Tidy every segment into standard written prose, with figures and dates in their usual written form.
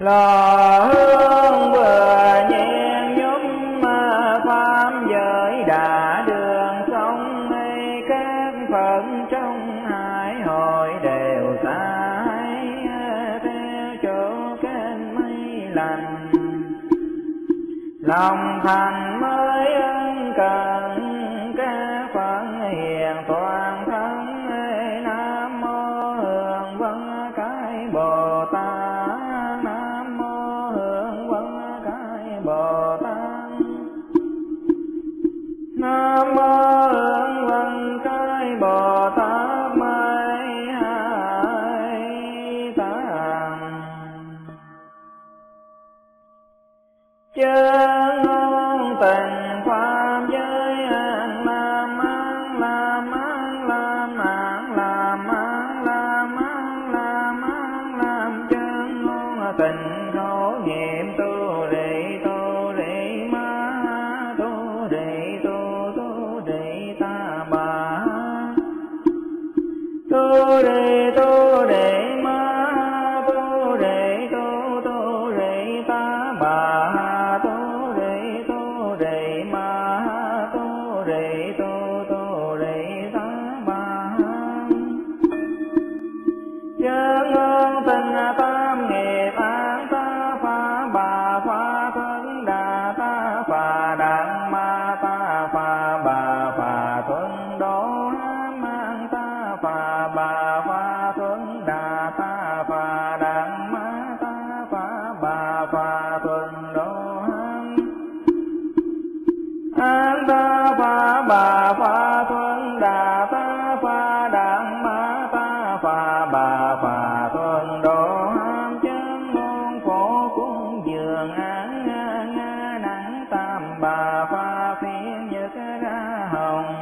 lò hương vừa nhiên nhúm pháp giới đã đường sống các phận trong hải hội đều sai theo chỗ kênh mây lành lòng thành mới ân cần các phận hiền toàn thân nam mô hương vân cái bồ tát nam mô hương vân cái bồ tát nam mô hương vân cái bồ tát mới hai tạng chân ngôn tình pháp giới làm an làm an làm an làm an làm an làm an làm chân ngôn tình khổ nghiệm tu rị ma tu rị ta bà tu rị ma tu rị ta bà tu rị ma tu rị ta bà chân ngôn tình tam nghiệp an ta pha bà pha thuần đà ta pha đặng ma ta pha bà pha thuần đô mang ta pha bà pha thuần đà ta pha đặng ma ta pha bà pha thuần đô an ta pha bà pha thuần đà ta pha đặng ma ta pha bà pha thuần đô chân ngôn phổ cung dường án nắng tam bà pha phiên nhật ra hồng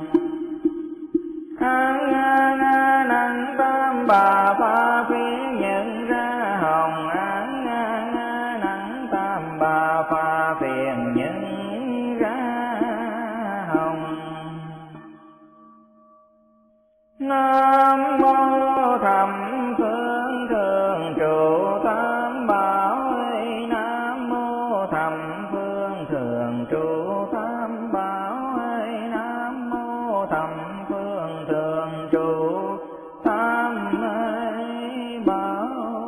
án nắng tam bà pha phiên nhật ra hồng án nắng tam bà pha phiên nhật ra hồng. Nam mô thầm phương thường trụ tam bảo nam mô thầm phương thường trụ tam bảo nam mô thầm phương thường trụ tam bảo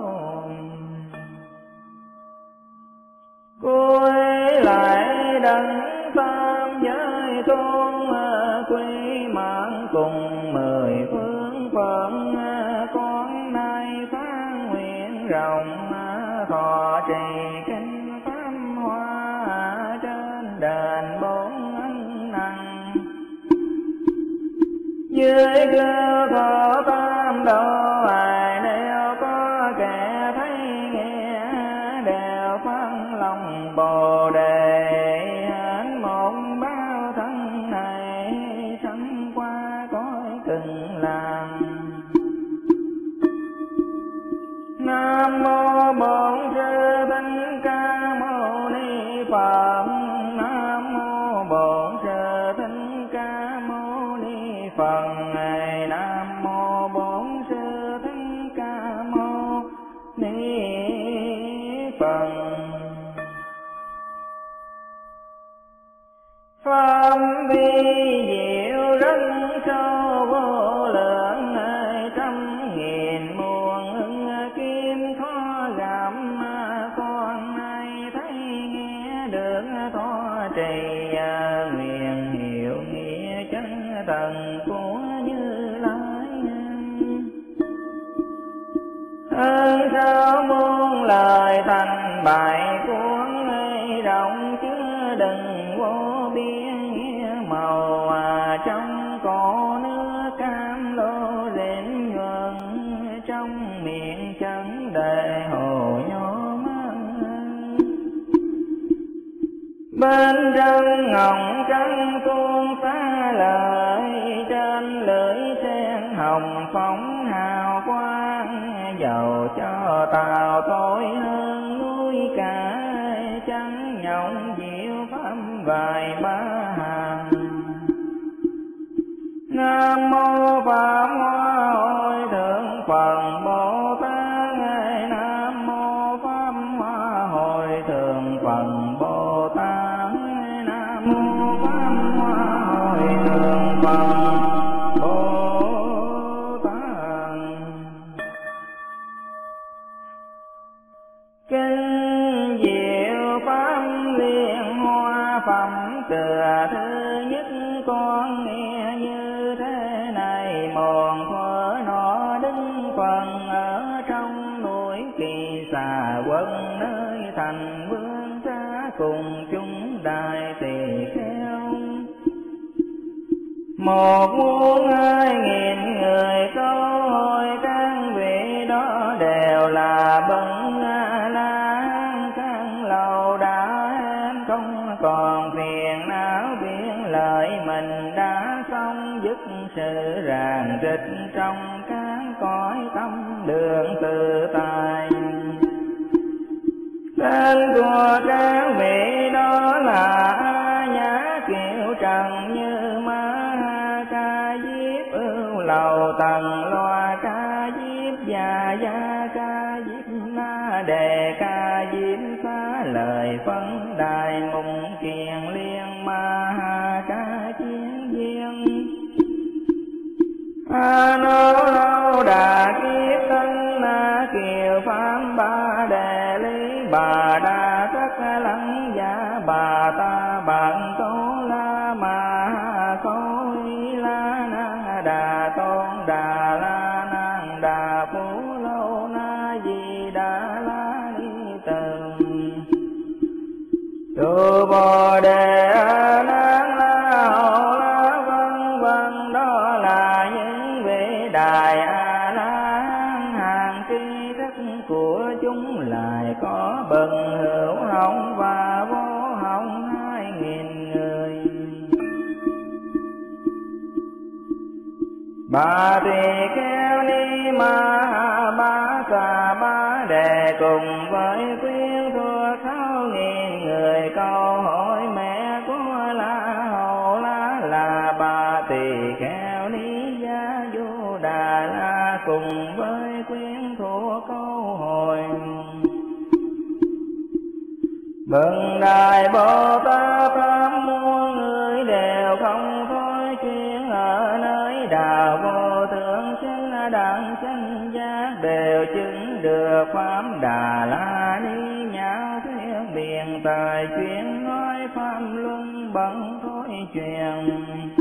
cuối lại đấng tam giới tôn quy mạng cùng mười phương phận con nay phán nguyện rộng thọ trì kinh pháp hoa trên đền bốn ân năng dưới cơ thọ tam độ ai nếu có kẻ thấy nghe đều phân lòng bồ đề một bao thân này sanh qua cõi Cực Lạc. Nam mô Bổn Sư Thích Ca Mâu Ni Phật. Nam mô Bổn Sư Thích Ca Mâu Ni Phật. Nam mô Bổn Sư Thích Ca Mâu Ni Phật. Pháp vi diệu rất sâu vô lượng trăm nghìn muôn kim khó gặp con nay thấy nghe được thọ trì nguyện hiểu nghĩa chân tầng của Như Lai. Ơn sao muôn lời thành bài cuốn rộng chứa đừng vô biên nghĩa màu trong cổ nước cam lô rền nhuần trong miệng chân đề hồ nhô mang bên trong ngọc trắng tuôn phá lời trên lưỡi sen hồng phóng hào quang dầu cho tàu tối hơn núi cả trắng nhộng diệu pháp vài ba hàng. Nam mô Pháp Hoa Hội Thượng Phật Bồ Tát. Nam mô Pháp quân nơi thành vương xá cùng chúng đại tỳ kheo. Một muôn 2000 người câu hỏi, các vị đó đều là bậc A-la-hán, các lầu đã hết không còn phiền não, biết lợi mình đã xong, dứt sự ràng rịch trong các cõi tâm đường tự tại. Tên của các vị đó là A Nhã Kiều Trần Như Ma Ca Diếp Ưu Lầu Tần Loa Ca Diếp Già Gia Ca Diếp Na Đề Ca Diếp Xá Lời Phân Đài Mùng Kiền Liên Ma Ca Chiến Viên A Nô Lâu Đà Kiếp Tân Na Kiều Pháp Ba Đề Lý Bà Đa Tất Lăng Gia Bà Ta Bạn Tố La Ma Khôi La Na Đà Tôn Đà La Nan Đà Phú Lô Na Di Đà La Ni Tường Tu Bồ Đề A Nan La Hầu La vân vân. Đó là những vị đại A La Hán, hàng tri thức của chúng lại có bậc hữu hồng và vô hồng 2000 người. Bà tỳ kheo Ni Ma Ba Xà Ba Đề cùng với quyến thuộc 6.000 người câu hỏi mẹ của La Hầu La là bà tỳ kheo Ni Gia Vô Đà La, cùng với quyến thuộc câu hỏi bậc Đại Bồ Tát pháp muôn người đều không thôi chuyên ở nơi đạo vô thượng sinh đẳng chân giác, đều chứng được pháp Đà La Ni nhạo thuyết biện tài chuyên nói pháp luân bằng thối truyền.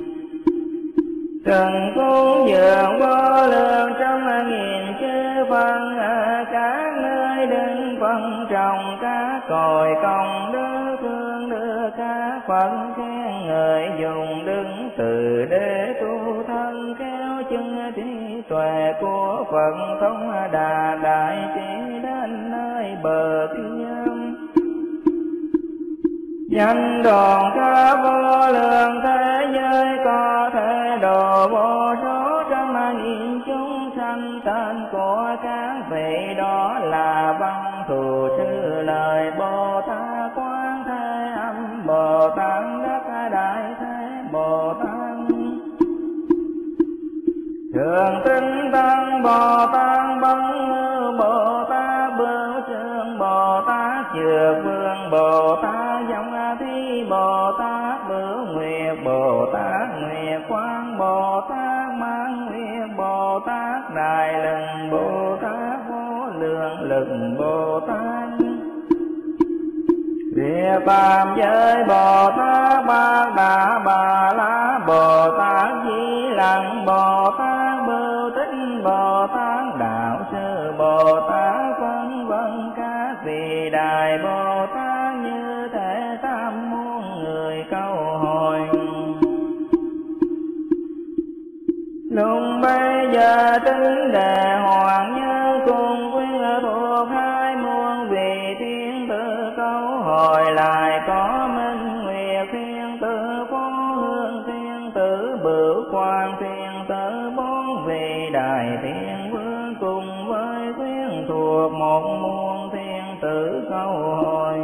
Từng cúng dường vô lượng 100.000 chư phân ở các nơi đứng phân trồng các cội công đức, thương đưa các Phật khen người dùng đứng từ để tu thân, kéo chân trí tuệ của Phật thông đà đại trí đến nơi bờ kia. Danh đoàn khắp vô lượng thế giới, có thể độ vô số 100.000 chúng sanh. Tên của các vị đó là Văn Thù Sư Lợi Bồ Tát, Quán Thế Âm Bồ Tát, Đắc Đại Thế Bồ Tát, Thường Tinh Tăng Bồ Tát, Bấn Ngư Bồ Tát, Bửu Trương Bồ Tát, Dược Vương Bồ Tát, Dòng Thi Bồ Tát, Bửu Nguyệt Bồ Tát, Nguyệt Quang Bồ Tát, Mãn Nguyệt Bồ Tát, Đại Lừng Bồ Tát, Vô Lượng Lực Bồ Tát, Địa Phạm Giới Bồ Tát, Bát Đà Bà La Bồ Tát, Di Lặc Bồ Tát, Bưu Tích Bồ Tát, Đạo Sư Bồ Tát, vân vân. Các vị đại Bồ Tát như thế tam muôn người câu hỏi. Lúc bây giờ tính đề hoàng nhân cùng quyến thuộc 2 muôn vị thiên tử câu hỏi lại, có Minh Nguyệt thiên tử, Phó Hương thiên tử, Bửu Quang thiên tử, 4 vị đại thiên vương cùng với quyến thuộc 1 muôn thiên tử câu hỏi.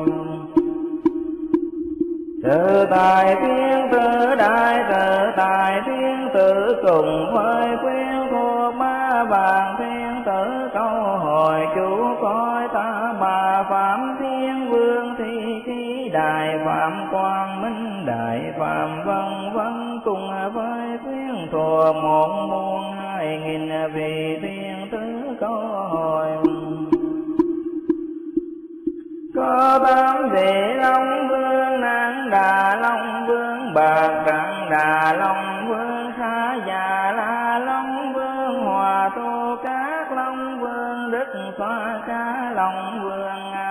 Tự tại thiên tử, đại tự tại thiên tử cùng với quyến thuộc 3 vạn thiên tử câu hỏi. Chủ cõi ta bà Phạm Thiên Vương, Thi Khí Đại Phạm, Quang Minh Đại Phạm, vân vân. Cùng với quyến thuộc 1 muôn 2000 vị thiên tử câu hỏi. Có 8 vị Long Vương, Năng Đà Long Vương, Bạc Đẳng Đà Long Vương, Xá Già La Long Vương, Hòa Tô Các Long Vương, Đức Xoa Cá Long Vương,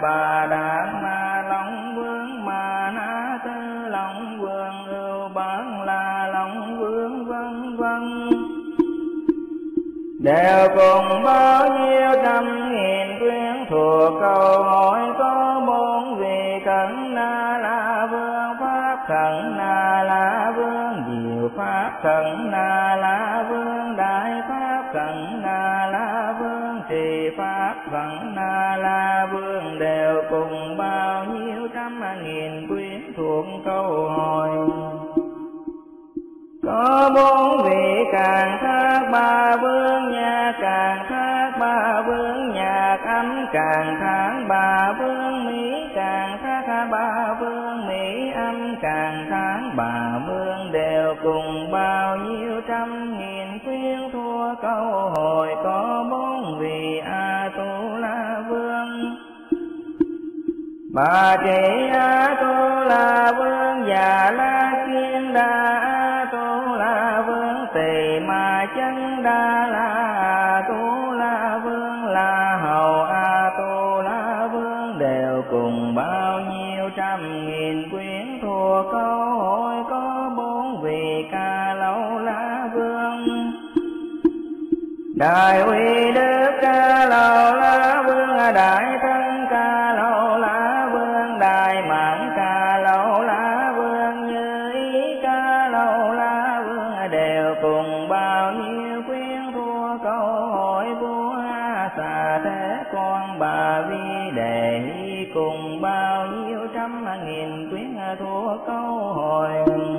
Bà Đàn Ma Long Vương Ma Na Tư Long Vương Ưu Bán La Long Vương vân vân, đều cùng bao nhiêu trăm nghìn quyến thuộc câu hỏi có bốn vị Cẩn Na La Vương, Pháp Cẩn Na La Vương, Diệu Pháp Cẩn Na La Vương, Đại Pháp Cẩn Na La Vương, Trì Pháp Cẩn Na La Vương, đều cùng bao nhiêu trăm nghìn quyến thuộc câu hỏi. Có bốn vị Càng Thác Ba Vương nhạc, Càng Thác Ba Vương nhạc âm, Càng Thác Ba Vương Mỹ, Càng Thác Ba Vương Mỹ âm, Càng Thác Ba Vương, đều cùng bao nhiêu trăm nghìn quyến thua câu hồi. Có bốn vị A Tu La Vương, Bà Trị A Tu La Vương, Già La Kiên Đa A Tu La Vương, Tỳ Ma Chân Đa La A Tu La Vương, La Hầu A Tu La Vương, đều cùng bao nhiêu trăm nghìn quyến thua câu hỏi. Có bốn vị Ca Lâu La Vương, Đại Uy Đức Ca Lâu La Vương, Đại Thân Ca Lâu La Vương, Đại Mãn Ca Lâu La Vương, Như Ý Ca Lâu La Vương, đều cùng bao nhiêu quyến thua câu hỏi. Vua A Xà Thế Con Bà Vi Đề cùng bao nhiêu trăm nghìn quyến thua câu hỏi.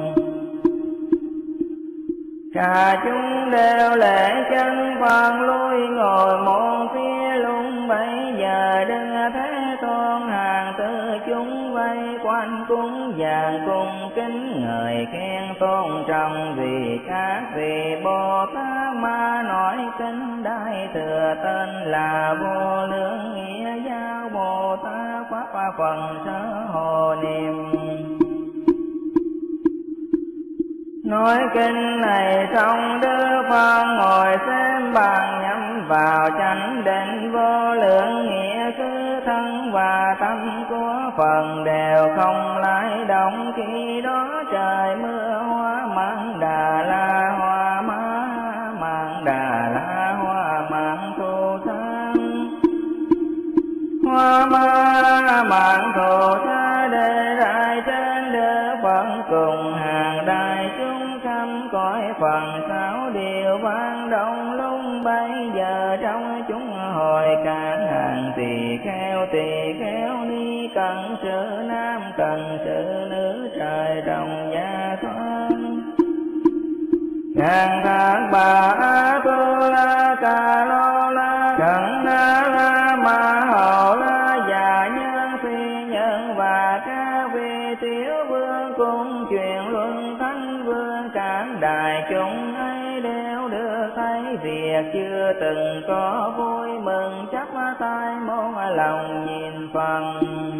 Cả chúng đều lễ chân Phật lui ngồi một phía lung, bây giờ đừng Thế Tôn hàng tư chúng vây quanh cúng dường cung kính người khen tôn trọng, vì các vị Bồ Tát Ma nói kinh Đại Thừa tên là Vô Lượng Nghĩa Giáo Bồ Tát Pháp Phần Sơ Hồ Niệm. Nói kinh này xong Đức Phật ngồi xem bàn nhắm vào chánh định, vô lượng nghĩa cứ thân và tâm của phần đều không lay động. Khi đó trời mưa hoa mãn Đà La, hoa mãn Đà La, hoa mãn Thù Thang, hoa mãn Thù Thang để đại trên Đức Phật cùng hàng đại chúng trăm cõi phần sáu điều vang động lung. Bây giờ trong chúng hồi các hàng tỳ kheo ni, cần sự nam cần sự nữ, trời đồng gia thoáng. Càng Thác Bà A Tu La Ca Lô La, Cẩn Na La Ma Hầu La, Già Nhân Phi Nhân và các vị tiểu vương cùng truyền luận thánh vương. Các đại chúng ấy đều được thấy việc chưa từng có, vui mừng chắp tay môn lòng nhìn phần.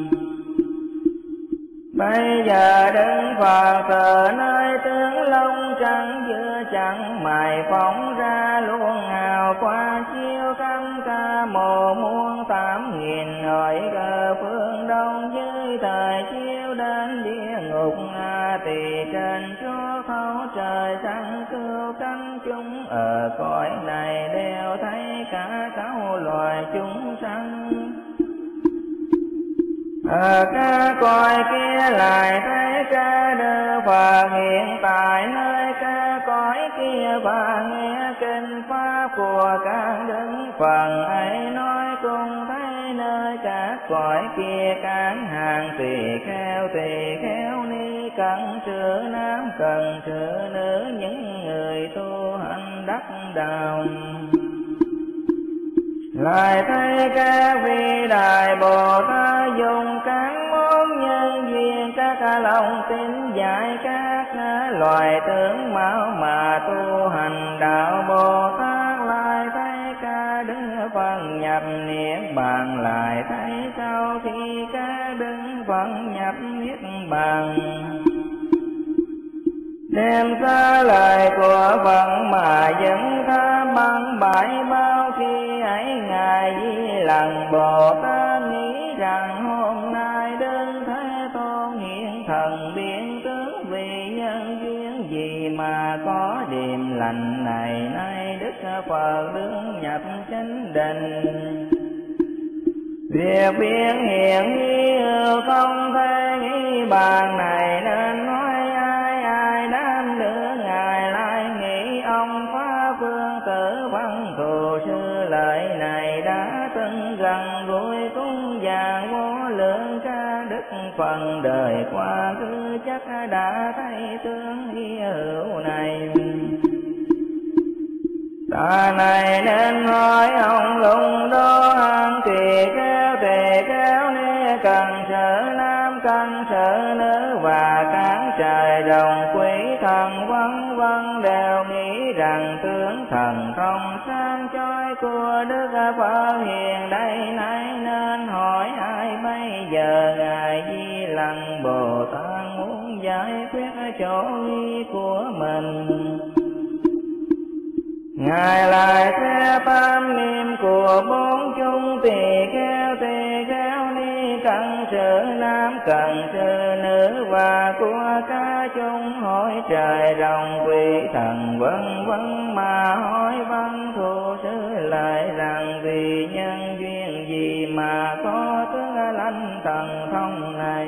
Bây giờ Đức Phật từ nơi tướng lông trắng giữa chẳng mày phóng ra luôn hào qua chiếu cắm ca mồ muôn 8.000 hỏi cờ phương đông, dưới thời chiếu đến địa ngục A Tỳ trên chỗ thấu trời sáng cứu cánh chúng ở cõi này đều thấy cả sáu loài chúng sanh. Ở các cõi kia lại thấy ca Đức Phật hiện tại nơi các cõi kia, và nghe kinh pháp của các đức Phật ấy nói cùng thấy nơi các cõi kia các hàng tỳ kheo ni, cần sự nam cần sự nữ, những người tu hành đắc đạo. Lại thấy các vị đại Bồ Tát dùng các món nhân duyên, các lòng tin dạy các loài tướng máu mà tu hành đạo Bồ Tát. Lại thấy các đức Phật nhập niết bàn, lại thấy sau khi các đức Phật nhập niết bàn, đem ra lời của Phật mà dẫn tham bằng bãi bao. Khi ấy Ngài Di Lặc Bồ Tát nghĩ rằng Đức Phật đứng nhập chánh định. Việc biến hiện như không thể nghĩ bàn này, nên nói ai ai đám đưa Ngài lại nghĩ. Ông Pháp Vương Tử Văn Thù Sư lợi này đã từng gần gũi cúng dường vô lượng ca đức. Phần đời qua cứ chắc đã thấy tướng hy hữu này. Ta này nên hỏi ông lùng đó hăng kỳ kéo tề kéo ni, cần sợ nam cần sợ nữ, và các trời đồng quý thần vân vân đều nghĩ rằng tướng thần thông sáng chói của Đức Phật hiện đây này. Nên hỏi ai bây giờ Ngài Di Lặc Bồ Tát muốn giải quyết chỗ nghi của mình. Ngài lại theo tam niệm của bốn chúng tỳ kheo ni, cần sự nam cần sự nữ, và của cả chúng hỏi trời rồng quỷ thần vân vân. Mà hỏi Văn Thù Sư lại rằng vì nhân duyên gì mà có tướng lãnh thần thông này.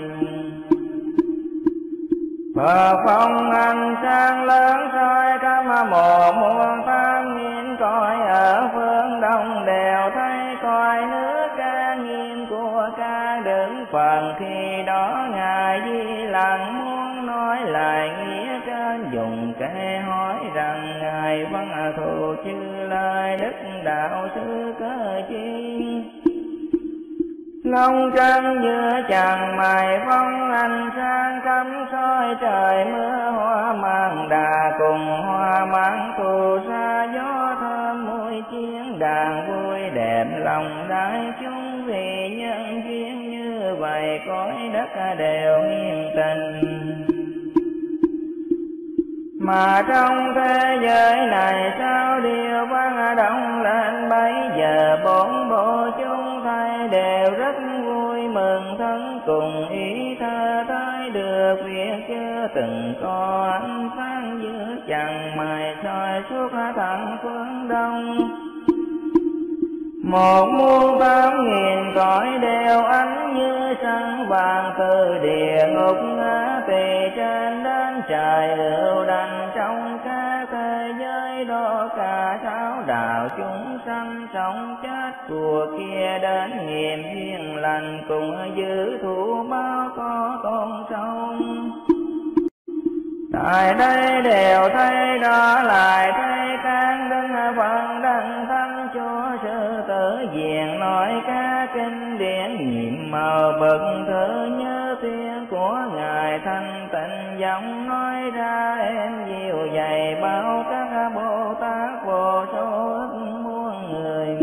Phật phong ánh sáng lớn soi khắp một muôn tám nghìn cõi, ở phương đông đều thấy coi nước ca nghiêm của ca Đức Phật. Khi đó Ngài Di Lặc muốn nói lại nghĩa trên, dùng kệ hỏi rằng Ngài Văn Thù chư lời Đức Đạo Sư cớ chi. Long trăng giữa chàng mày phong ánh sáng cắm soi trời mưa. Hoa mang đà cùng hoa mang thù xa, gió thơm mùi chiến đàn vui đẹp lòng đại chúng. Vì nhân duyên như vậy cõi đất đều yên tình. Mà trong thế giới này sao điều vang động lên, bấy giờ bốn bộ chúng thay đều rất vui mừng. Thân cùng ý thơ tới được việc chưa từng có ánh sáng giữa chàng mày soi suốt thẳng phương đông. Một muôn tám nghìn cõi đều ánh như sân vàng, từ địa ngục ngã tỳ trên đến trời ưu đành. Trong các thế giới đó cả sáu đạo chúng sanh sống chết của kia đến nghiệm duyên lành, cùng giữ thủ báo có con sông. Tại đây đều thấy đó lại thấy các Đức Phật đấng thắng Chúa Sư Tử diện, nói các kinh điển nhiệm màu bậc thử nhớ tiếng của Ngài thanh tịnh. Giọng nói ra êm dịu dày bao các Bồ Tát vô số ức muôn người.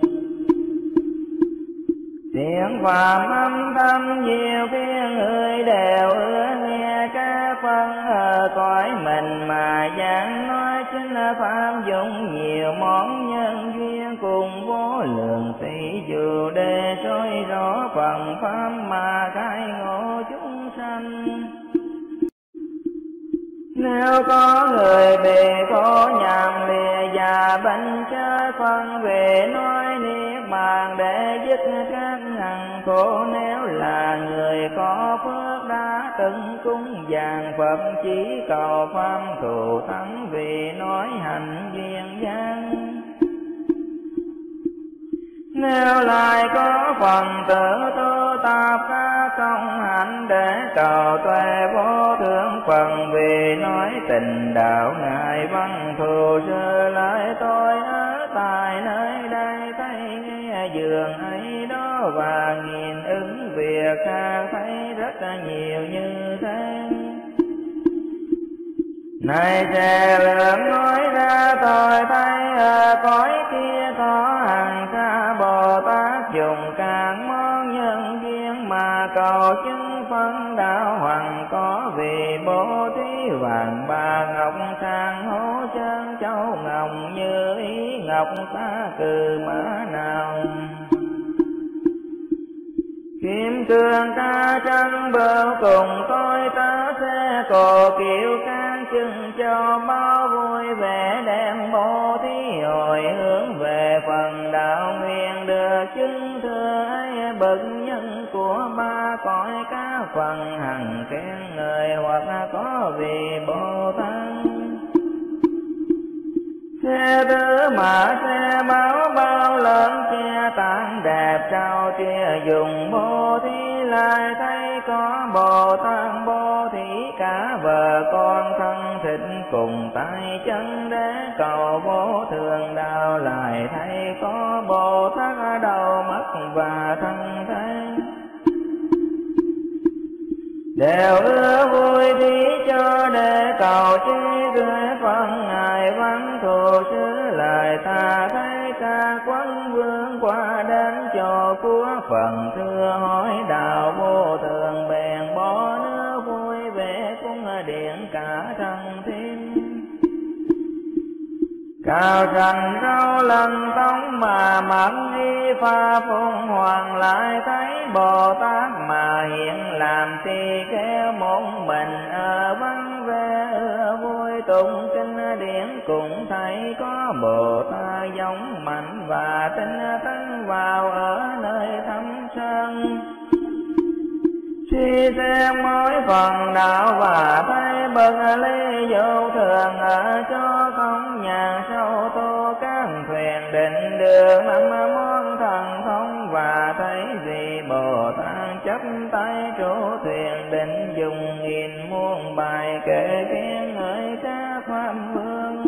Tiếng phàm âm thầm nhiều kia người đều ưa nghe các phân ở cõi mình, mà giảng nói chính là pháp dụng nhiều món nhân duyên cùng vô lượng tỷ dụ, để soi rõ phần pháp mà khai ngộ chúng sanh. Nếu có người bị khổ nhằm lìa già bệnh chết, phân về nói niết bàn để dứt các ngăn khổ. Nếu là người có phước đã từng cúng dường Phật, chỉ cầu pháp thù thắng vì nói hành duyên dáng. Nếu lại có phần tự tu tập các công hạnh, để cầu tuệ vô thượng phần vì nói tình đạo. Ngài Văn Thù Sư lại tôi ở tại nơi đây thấy nghe dường ấy đó, và nghìn ứng việc khác thấy rất nhiều như thế. Này trẻ lượng nói ra tôi thấy ở cõi kia có hàng xa Bồ Tát dùng các món nhân duyên mà cầu chứng phân đạo hoàng. Có vì bố thí vàng bạc ngọc sang hố chân châu ngọc, như ý ngọc xa cừ mã nào. Kim cương ca trăng bưu cùng tôi ta xe cồ kiệu can chừng cho bao vui vui vẻ đem bố thí hồi hướng về phần đạo nguyện được chứng thừa ấy bậc nhân của ba cõi các phần hằng khen người hoặc có vì Bồ Tát. Xe tứ mã xe báo bao lớn che tán đẹp trao chia dùng bố thí lại thấy có Bồ Tát bố thí cả vợ con thân thịt cùng tay chân để cầu vô thường đạo lại thấy có Bồ Tát đầu mắt và thân thế đều ưa vui thí cho để cầu chi gửi phần ngài văn thù sứ lời ta thấy ca quân vương qua đến chỗ của phần thưa hỏi đạo vô thường bèn bỏ nước vui vẻ cung điện cả thân thiên cao trần rau lần tống mà mặc y pha phụng hoàng lại thấy Bồ Tát mà hiện làm tỳ kheo một mình ở vắng vẻ ưa vui tụng kinh điển cũng thấy có Bồ Tát giống mạnh và tinh tấn vào ở nơi thâm sơn. Suy xem mỗi phần đạo và thấy bậc lý vô thường ở chỗ không nhà sâu tô các thuyền định đường năm món thần thông và thấy vì Bồ Tát chấp tay chủ thuyền định dùng nghìn muôn bài kệ khen ngợi các pháp vương.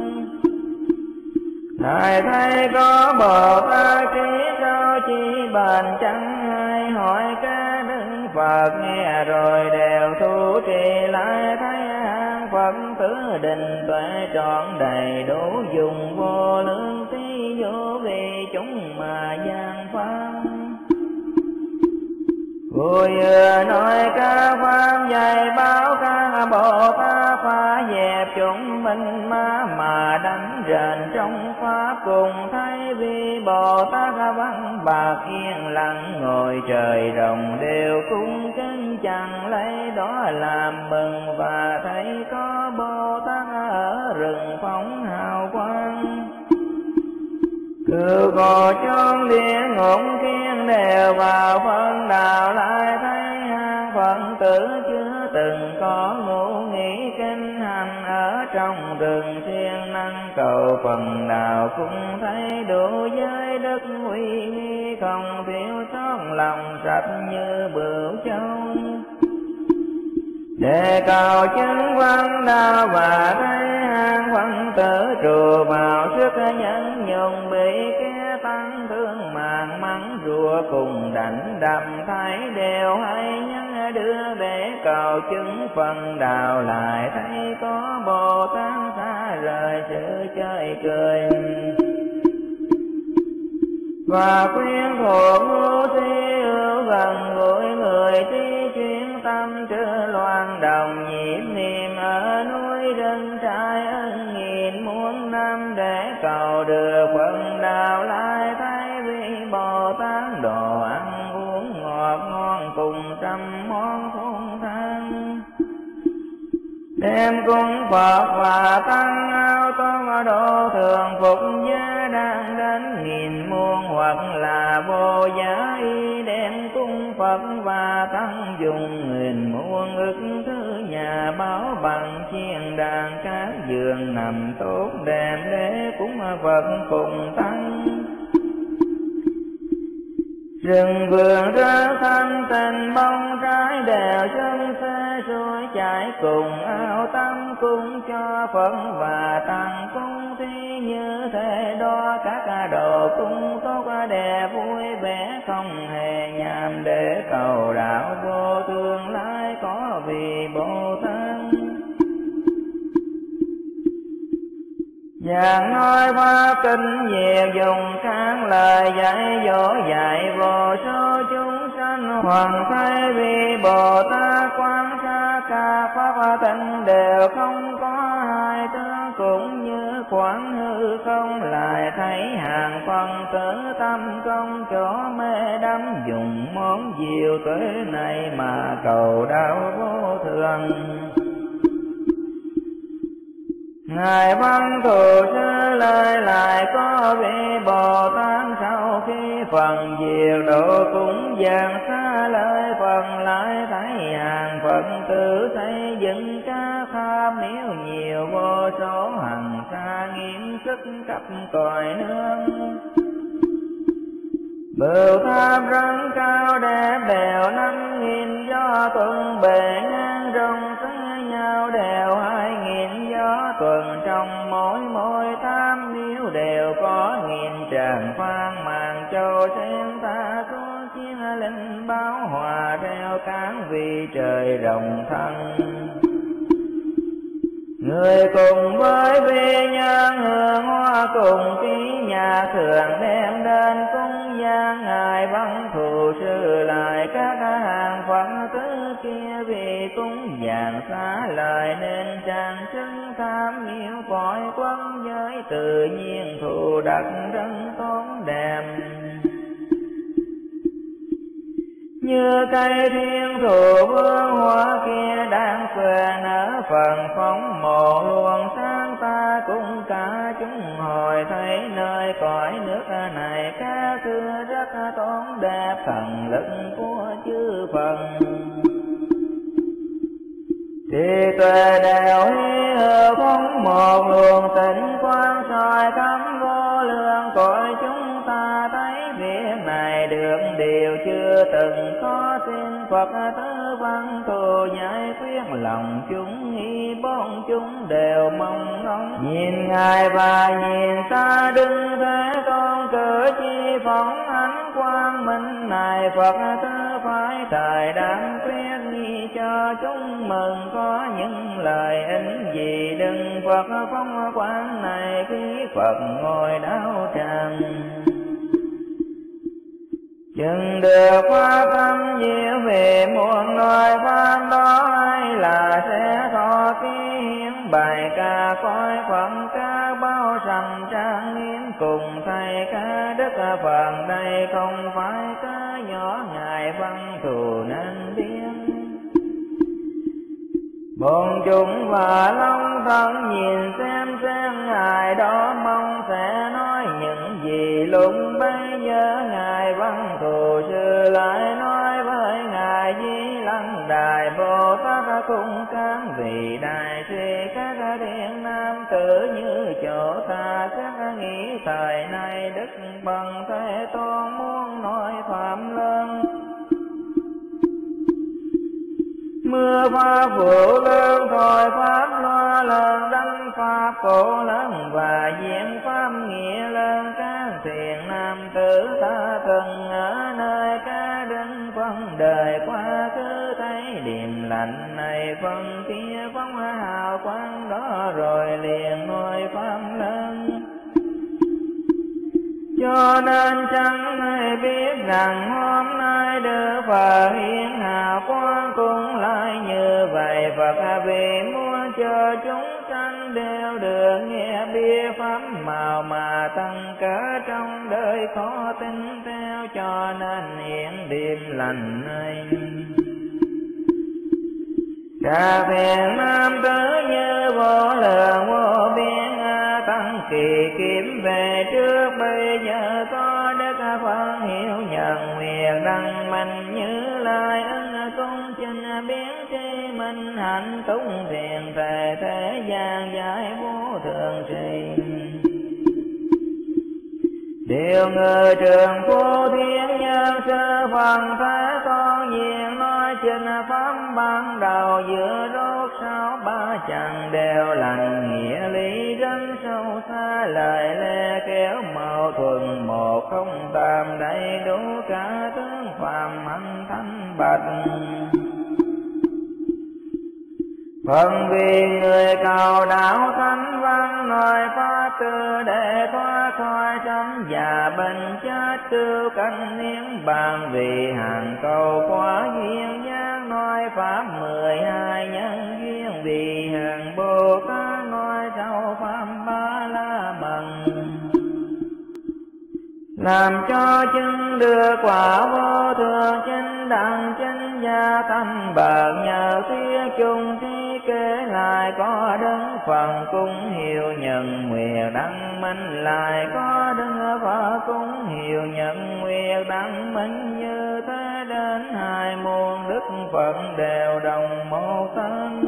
Ngài thấy có Bồ Tát trí cao chi bền chẳng hay hỏi ca đức Phật nghe rồi đều thu trì lại thấy hàng Phật tứ định tuệ trọn đầy đủ dùng vô lượng tí vô vì chúng mà gian pháp. Vui vừa nói ca pháp dạy báo ca Bồ Tát phá dẹp chúng minh ma mà đánh rền trong pháp cùng thấy vì Bồ Tát vắng bạc yên lặng ngồi trời rồng đều cung kính chẳng lấy đó làm mừng và thấy có Bồ Tát ở rừng phóng hào quang. Cự cò chốn địa ngục thiên đều vào phân đạo lại thấy hàng Phật tử chưa từng có ngủ nghĩ kinh hành ở trong rừng siêng năng cầu phần đạo cũng thấy đủ giới đức uy nghi không thiếu sót lòng sạch như bửu châu. Để cầu chứng văn đạo và thấy hàng Phật tử trù vào sức nhẫn nhung bị kẻ tăng thương màng mắng rùa cùng đánh đập thấy đều hay nhân đưa để cầu chứng phần đạo lại thấy có Bồ Tát xa rời sự chơi cười và khuyên thuộc ngu si ưu gần gũi người trí chuyên tâm trừ loan đồng nhiễm niệm ở núi rừng trai ân nghìn muôn năm để cầu được phần đạo lại thấy vì Bồ Tát đồ ăn uống ngọt ngon cùng trăm món thôn thang đem cung Phật và tăng áo tôn độ thường phục giá đang đến nghìn muôn hoặc là vô giá y đem cung Phật và tăng dùng nghìn muôn ức thứ nhà báo bằng chiên đàn các giường nằm tốt đẹp để cúng Phật cùng tăng. Rừng vườn rỡ thanh tình bông trái đều chân xe xuôi chạy cùng ao tắm cung cho Phật và tăng cung thi như thế đó các đồ cung tốt đẹp vui vẻ không hề nhàm để cầu đạo vô thường lại có vì Bồ Tát. Giảng nói pháp kinh nhiều dùng các lời dạy dỗ dạy vô số chúng sanh hoàng thấy vì Bồ Tát quán sát cả pháp tịnh đều không có hai tướng cũng như quán hư không lại thấy hàng phân tử tâm công chỗ mê đắm dùng món diệu tuệ này mà cầu đạo vô thường. Ngài Văn Thù Sư lời lại có vị Bồ Tát sau khi phần diệt độ cũng dàn xa lời phần lại thấy hàng Phật tử xây dựng các pháp miếu nhiều vô số hằng xa nghiêm sức cấp cõi nương. Bửu tháp rất cao đẹp đều 5.000 gió tuần bề ngang rộng xa nhau đều 2.000 gió tuần trong mỗi tháp miếu đều có nghìn tràng phan màn châu sen ta có chiếc linh báo hòa theo cán vì trời rộng thân. Người cùng với vi nhân hương hoa cùng ký nhà thường đem đến cung gian ngài Văn Thù Sư lại các hàng Phật tử kia vì cúng dường xá lời nên trang trưng tham miếu cõi quân giới tự nhiên thù đặc rất tốt đẹp. Như cây thiên thù vương hoa kia đang phơi nở phần phóng mộ luồng sáng ta cũng cả chúng hồi thấy nơi cõi nước này các thứ rất tốt đẹp thần lực của chư Phật. Thì tuệ đều hy hữu phóng một luồng tịnh quang soi khắp vô lượng cõi chúng ta thấy việc này được điều chưa từng có xin Phật tử Văn Thù giải quyết lòng chúng nghi bốn chúng đều mong ngóng nhìn ngài và nhìn ta đứng thế tôn cử chi phóng ánh quang minh này Phật tử phải thời đáng quyết nghi cho chúng mừng có những lời ích gì đừng Phật phong quang này khi Phật ngồi đáo tràng. Chừng được pháp tâm diệu về muôn loài pháp đó hay là sẽ thọ ký hiến bài ca coi Phật ca bao sầm trang nghiêm cùng thầy ca đức Phật đây không phải ca nhỏ ngài Văn Thù nên biết. Bọn chúng và long thân nhìn xem ngài đó mong sẽ nói những gì lúc bấy giờ ngài Văn Thù Sư lại nói với ngài Di Lặc Đại Bồ Tát cùng các vị đại sĩ các thiện nam tử như chỗ ta các nghĩ thời nay đức bằng Thế Tôn muốn nói phạm lớn. Mưa pháp vụ lớn thôi pháp loa lớn đăng pháp cổ lớn và diễn pháp nghĩa lớn các thiện nam tử ta từng ở nơi ca đinh phân đời quá khứ thấy điềm lành này phân kia phóng hào quang đó rồi liền ngôi pháp lớn. Cho nên chẳng ai biết rằng hôm nay Đức Phật hiển hào quang cũng lại như vậy. Phật vì muốn cho chúng sanh đều được nghe biết pháp màu mà tăng cả trong đời khó tin theo cho nên hiện đêm lành này. Các thiện nam tử như vô lượng vô biên tăng kỳ kiếm về trước bây giờ có Đức Phật hiểu nhận nguyện đăng minh như lai ân cung trình biến tri minh hạnh túng thiền thể thế gian giải vô thường trì. Điều người trường phu thiên nhân sư phần thế con diện nói trình pháp ban đầu giữa rốt sau ba chẳng đều lành nghĩa lý rất sâu xa lời lẽ kéo mâu thuẫn một không tam đầy đủ cả tướng phàm hạnh thanh bạch. Phần vì người cầu đạo thánh văn nói pháp tư để thoát khỏi sanh già bệnh chết cứu canh niên bàn vì hàng cầu quá duyên giác nói pháp 12 nhân duyên vì hàng Bồ Tát nói sau pháp Ba La Mật. Làm cho chứng được quả vô thường chánh đẳng chánh gia thanh bạc nhờ thuyết chung trí kế lại có đứng phần cúng hiệu nhận nguyệt đăng minh, lại có đứng Phật cúng hiệu nhận nguyệt đăng minh. Như thế đến hai muôn đức Phật đều đồng một thân.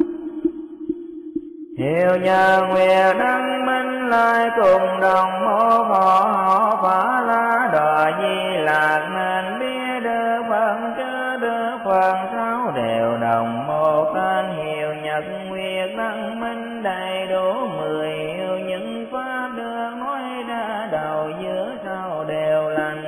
Hiệu nhận nguyệt đăng minh lại cùng đồng một họ Phá La Đà Di Lạc, nên biết Đức Phật chứ Đức Phật sáu đều đồng một tên. Hiệu nhật nguyệt đăng minh đầy đủ 10 hiệu những pháp được nói ra, đầu giữa sau đều lành.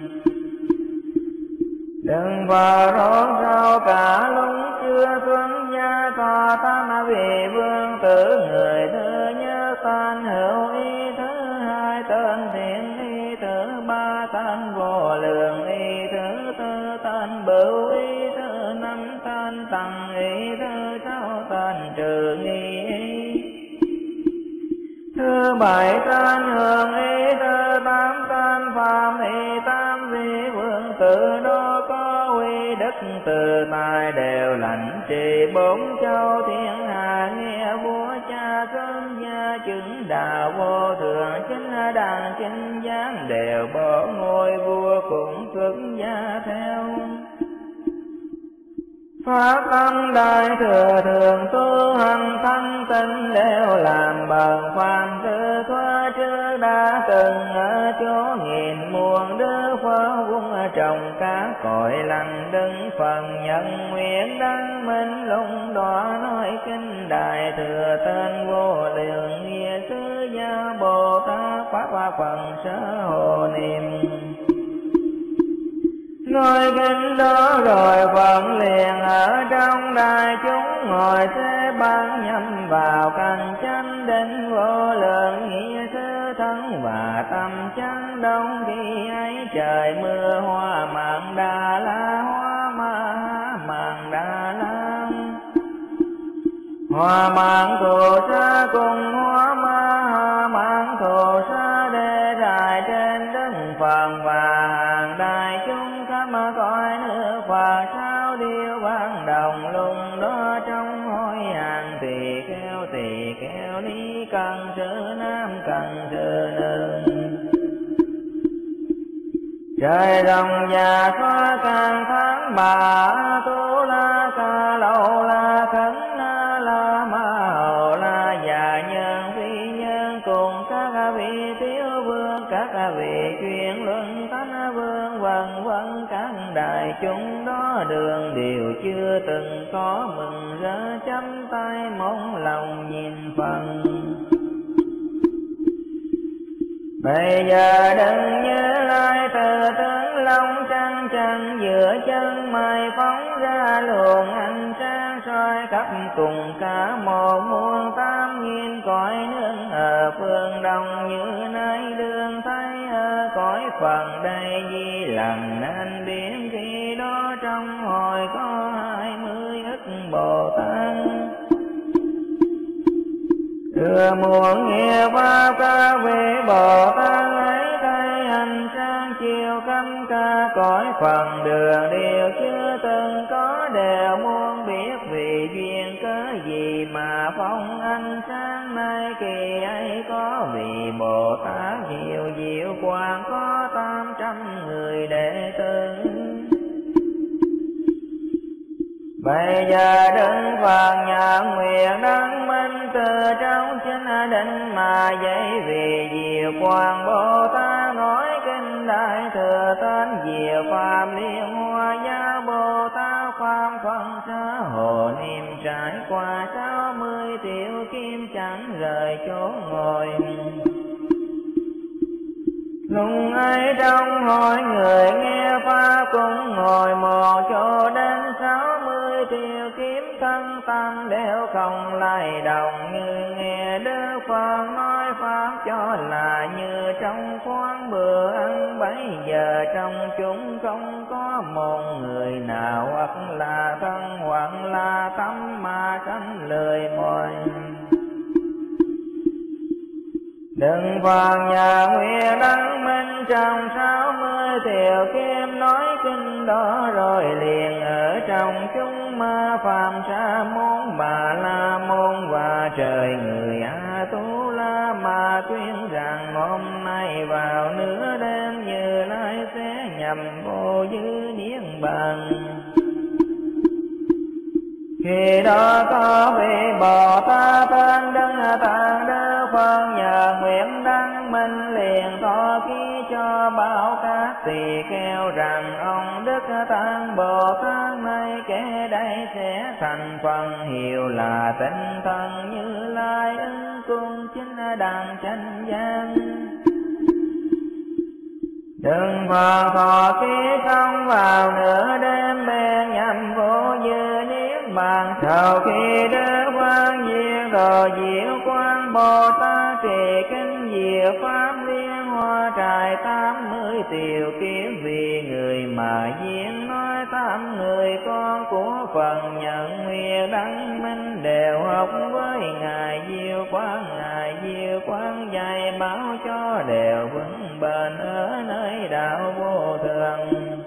Đừng vào rốt sau cả lúc chưa tuân gia tòa tam vị vương tử. Người thứ nhất tên hữu ý, thứ hai tên thiện ý, thứ ba tên vô lượng ý, thứ tư tên bửu ý, thứ năm tên tăng ý, thứ sáu tên trừ nghi ý, thứ bảy tên hương ý, thứ tám tên phạm ý. Tam vị vương tử đó có uy đức từ tài đều lãnh trị 4 châu thiên hạ. Nghe vua cha cơn gia chứng đạo vô thượng, chính đàn chính giáng đều bỏ ngôi vua cũng xuất gia theo. Pháp tâm đại thừa thường tu hành thanh tịnh đều làm bằng phàm tư thoa. Trước đã từng ở chỗ nghìn muôn Đức Phật vung trồng các cội lành đứng phần nhân nguyện đăng minh lung đọa nói kinh đại thừa tên vô lượng nghĩa sư gia Bồ Tát Pháp và phần sở hồ niệm. Ngồi kinh đó rồi Phật liền ở trong đại chúng ngồi xếp ban nhâm vào căn chánh định vô lượng nghĩa sư thân và tâm chánh đông. Khi ấy trời mưa hoa màng Đà La, hoa ma màng Đà La, hoa màng Thù Sa cùng hoa ma màng Thù Sa để rải trên đất Phật và hàng đại chúng cõi nước Phật. Sao điêu ban đồng lùng đó trong hối hàng tỳ kheo ni cần sự nam cần sự nữ. Trời rồng già xóa càng tháng bà, tu la ca lâu la khấn na la ma hầu la già nhân phi nhân cùng các vị thiếu vương, các vị chuyên luân thánh vương vân vân. Các đại chúng đó đường đều chưa từng có, mừng rỡ chắp tay mong lòng nhìn Phật. Bây giờ đừng nhớ lại từ tướng long trăng trăng giữa chân mây phóng ra luồng ánh sáng soi khắp cùng cả một muôn 8.000 cõi nước. Ở phương đông như nay đường thấy ở cõi phần đây Di Lặc nên biến. Khi đó trong hội có 20 ức Bồ Tát thừa muôn nghe pháp. Các vị Bồ Tát ấy thấy hành trang chiều khắp cả cõi phần đường đều chưa từng có, đều muốn biết vì duyên cớ gì mà phong ánh sáng nay. Kỳ ấy có vị Bồ Tát nhiều diệu quang, có 800 người đệ tử. Bây giờ Đức Phật nhận nguyện đăng minh từ trong chánh định mà dạy vì diệu quang Bồ Tát. Nói kinh đại thừa tên diệu pháp liên hoa gia Bồ Tát pháp phân sở hồ niệm. Trải qua 60 tiểu kim chẳng rời chỗ ngồi. Lúc ấy trong hội người nghe pháp cũng ngồi một chỗ đến 60 triệu kiếm thân tăng đều không lay động. Như nghe Đức Phật nói pháp cho là như trong khoáng bữa ăn. Bấy giờ trong chúng không có một người nào hoặc là thân hoặc là tâm mà sanh lười mỏi. Đừng Phật nhà nguyện đăng minh trong 60 tiểu kim nói kinh đó rồi liền ở trong chúng ma Phạm Sa môn Bà La môn và trời người A Tu La mà tuyên rằng hôm nay vào nửa đêm Như Lai sẽ nhập vô dư niết bàn. Khi đó có vị Bồ Tát tên Đức Tạng Đức Phật nhờ nguyện đăng minh liền thọ ký cho bao các tỳ kheo rằng ông Đức Tạng Bồ Tát này kể đây sẽ thành phần hiệu là tinh thần Như Lai ứng cung chính đẳng chánh giác. Đừng phật thọ ký xong vào nửa đêm bên nhằm vô dư niết bàn. Sau khi Đức Quang Diệu Đồ Diệu Quang Bồ Tát trì kinh diệu pháp liên hoa trải 80 tiểu kiếm vì người mà diễn nói 8 người con của phần nhận nguyện đăng minh đều học với ngài Diệu Quang. Ngài Diệu Quang dạy bảo cho đều vững bền ở nơi đạo vô thường.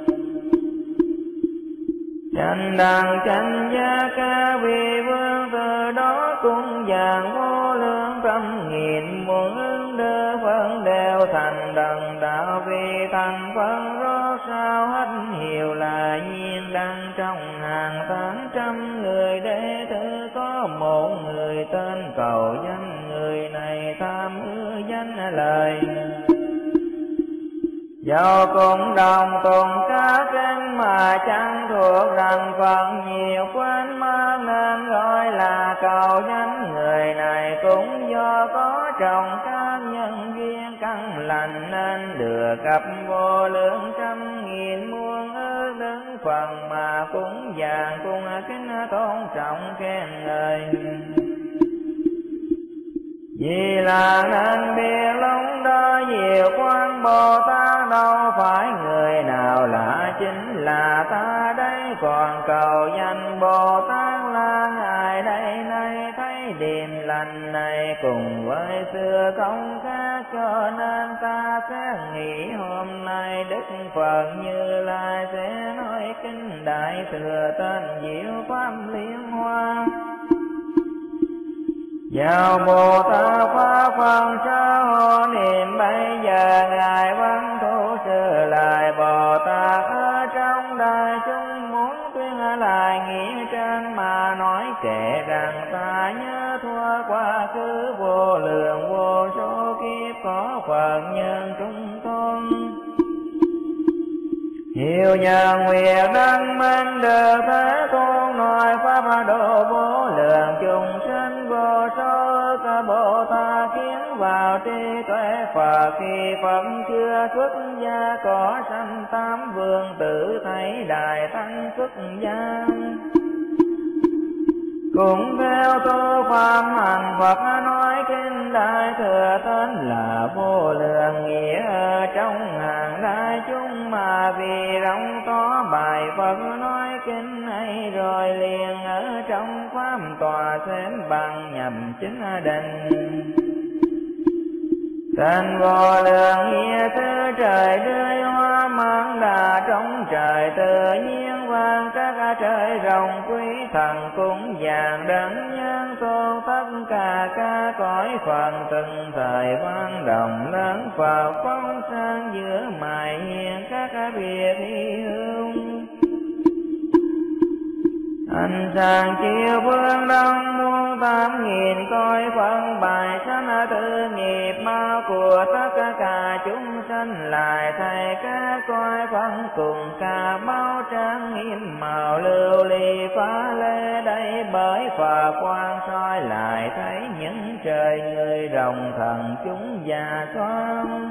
Chánh đẳng chánh giác ca vị vương từ đó cũng dạng vô lượng trăm nghìn muôn ứng đưa phân đều thành đấng đạo vì thành phân rốt sao hết hiệu là nhiên đăng trong hàng 800 người đệ tử có một người tên cầu danh. Người này tham ưa danh lời dẫu cũng đồng tùng các kinh mà chẳng thuộc rằng phần nhiều quên mất nên gọi là cầu danh. Người này cũng do có trong các nhân duyên căn lành nên được gặp vô lượng trăm nghìn muôn ức đứng phần mà cũng vàng cũng kính tôn trọng khen ngợi. Vì là nên biết lúc đó Diệu Quang Bồ Tát đâu phải người nào lạ chính là ta đây. Còn cầu danh Bồ Tát là ngài đây này thấy điềm lành này cùng với xưa không khác, cho nên ta sẽ nghĩ hôm nay Đức Phật Như Lai sẽ nói kinh đại thừa tên diệu pháp liên hoa. Vào Bồ Tát Pháp phần sao niệm bây giờ ngài văn thủ sư lại Bồ Tát ở trong đại chúng muốn tuyên lại nghĩa trên mà nói kể rằng ta nhớ thua quá khứ vô lượng vô số kiếp có Phật nhân trung tôn. Nhiều nhà nguyện đăng minh được Thế Tôn nói pháp độ vô lượng chúng sinh vô số các Bồ Tát kiến vào trí tuệ Phật. Khi Phật chưa xuất gia có sanh 8 vương tử thấy Đại Tăng xuất gia. Cũng theo tu pháp hành Phật nói kinh đại thừa tên là vô lượng nghĩa ở trong hàng đại chúng mà vì rộng to bài Phật nói kinh ấy rồi liền ở trong pháp tòa xem bằng nhằm chính định. Tên vô lượng nghĩa thứ trời tươi hoa mang đà trong trời tự nhiên vang các trời rồng quý thần cũng vàng đấng nhân tôn tất cả các cõi phần từng thời vang đồng lớn Phật phong sang giữa mài hiền các việc hy hương. Ánh sáng chiều phương đông muôn 8.000 cõi phân bài sanh tự nghiệp mau của tất cả chúng sanh lại thay các cõi phân cùng cả máu trang nghiêm màu lưu ly phá lê đây bởi Phật quang soi lại thấy những trời người rồng thần chúng già con.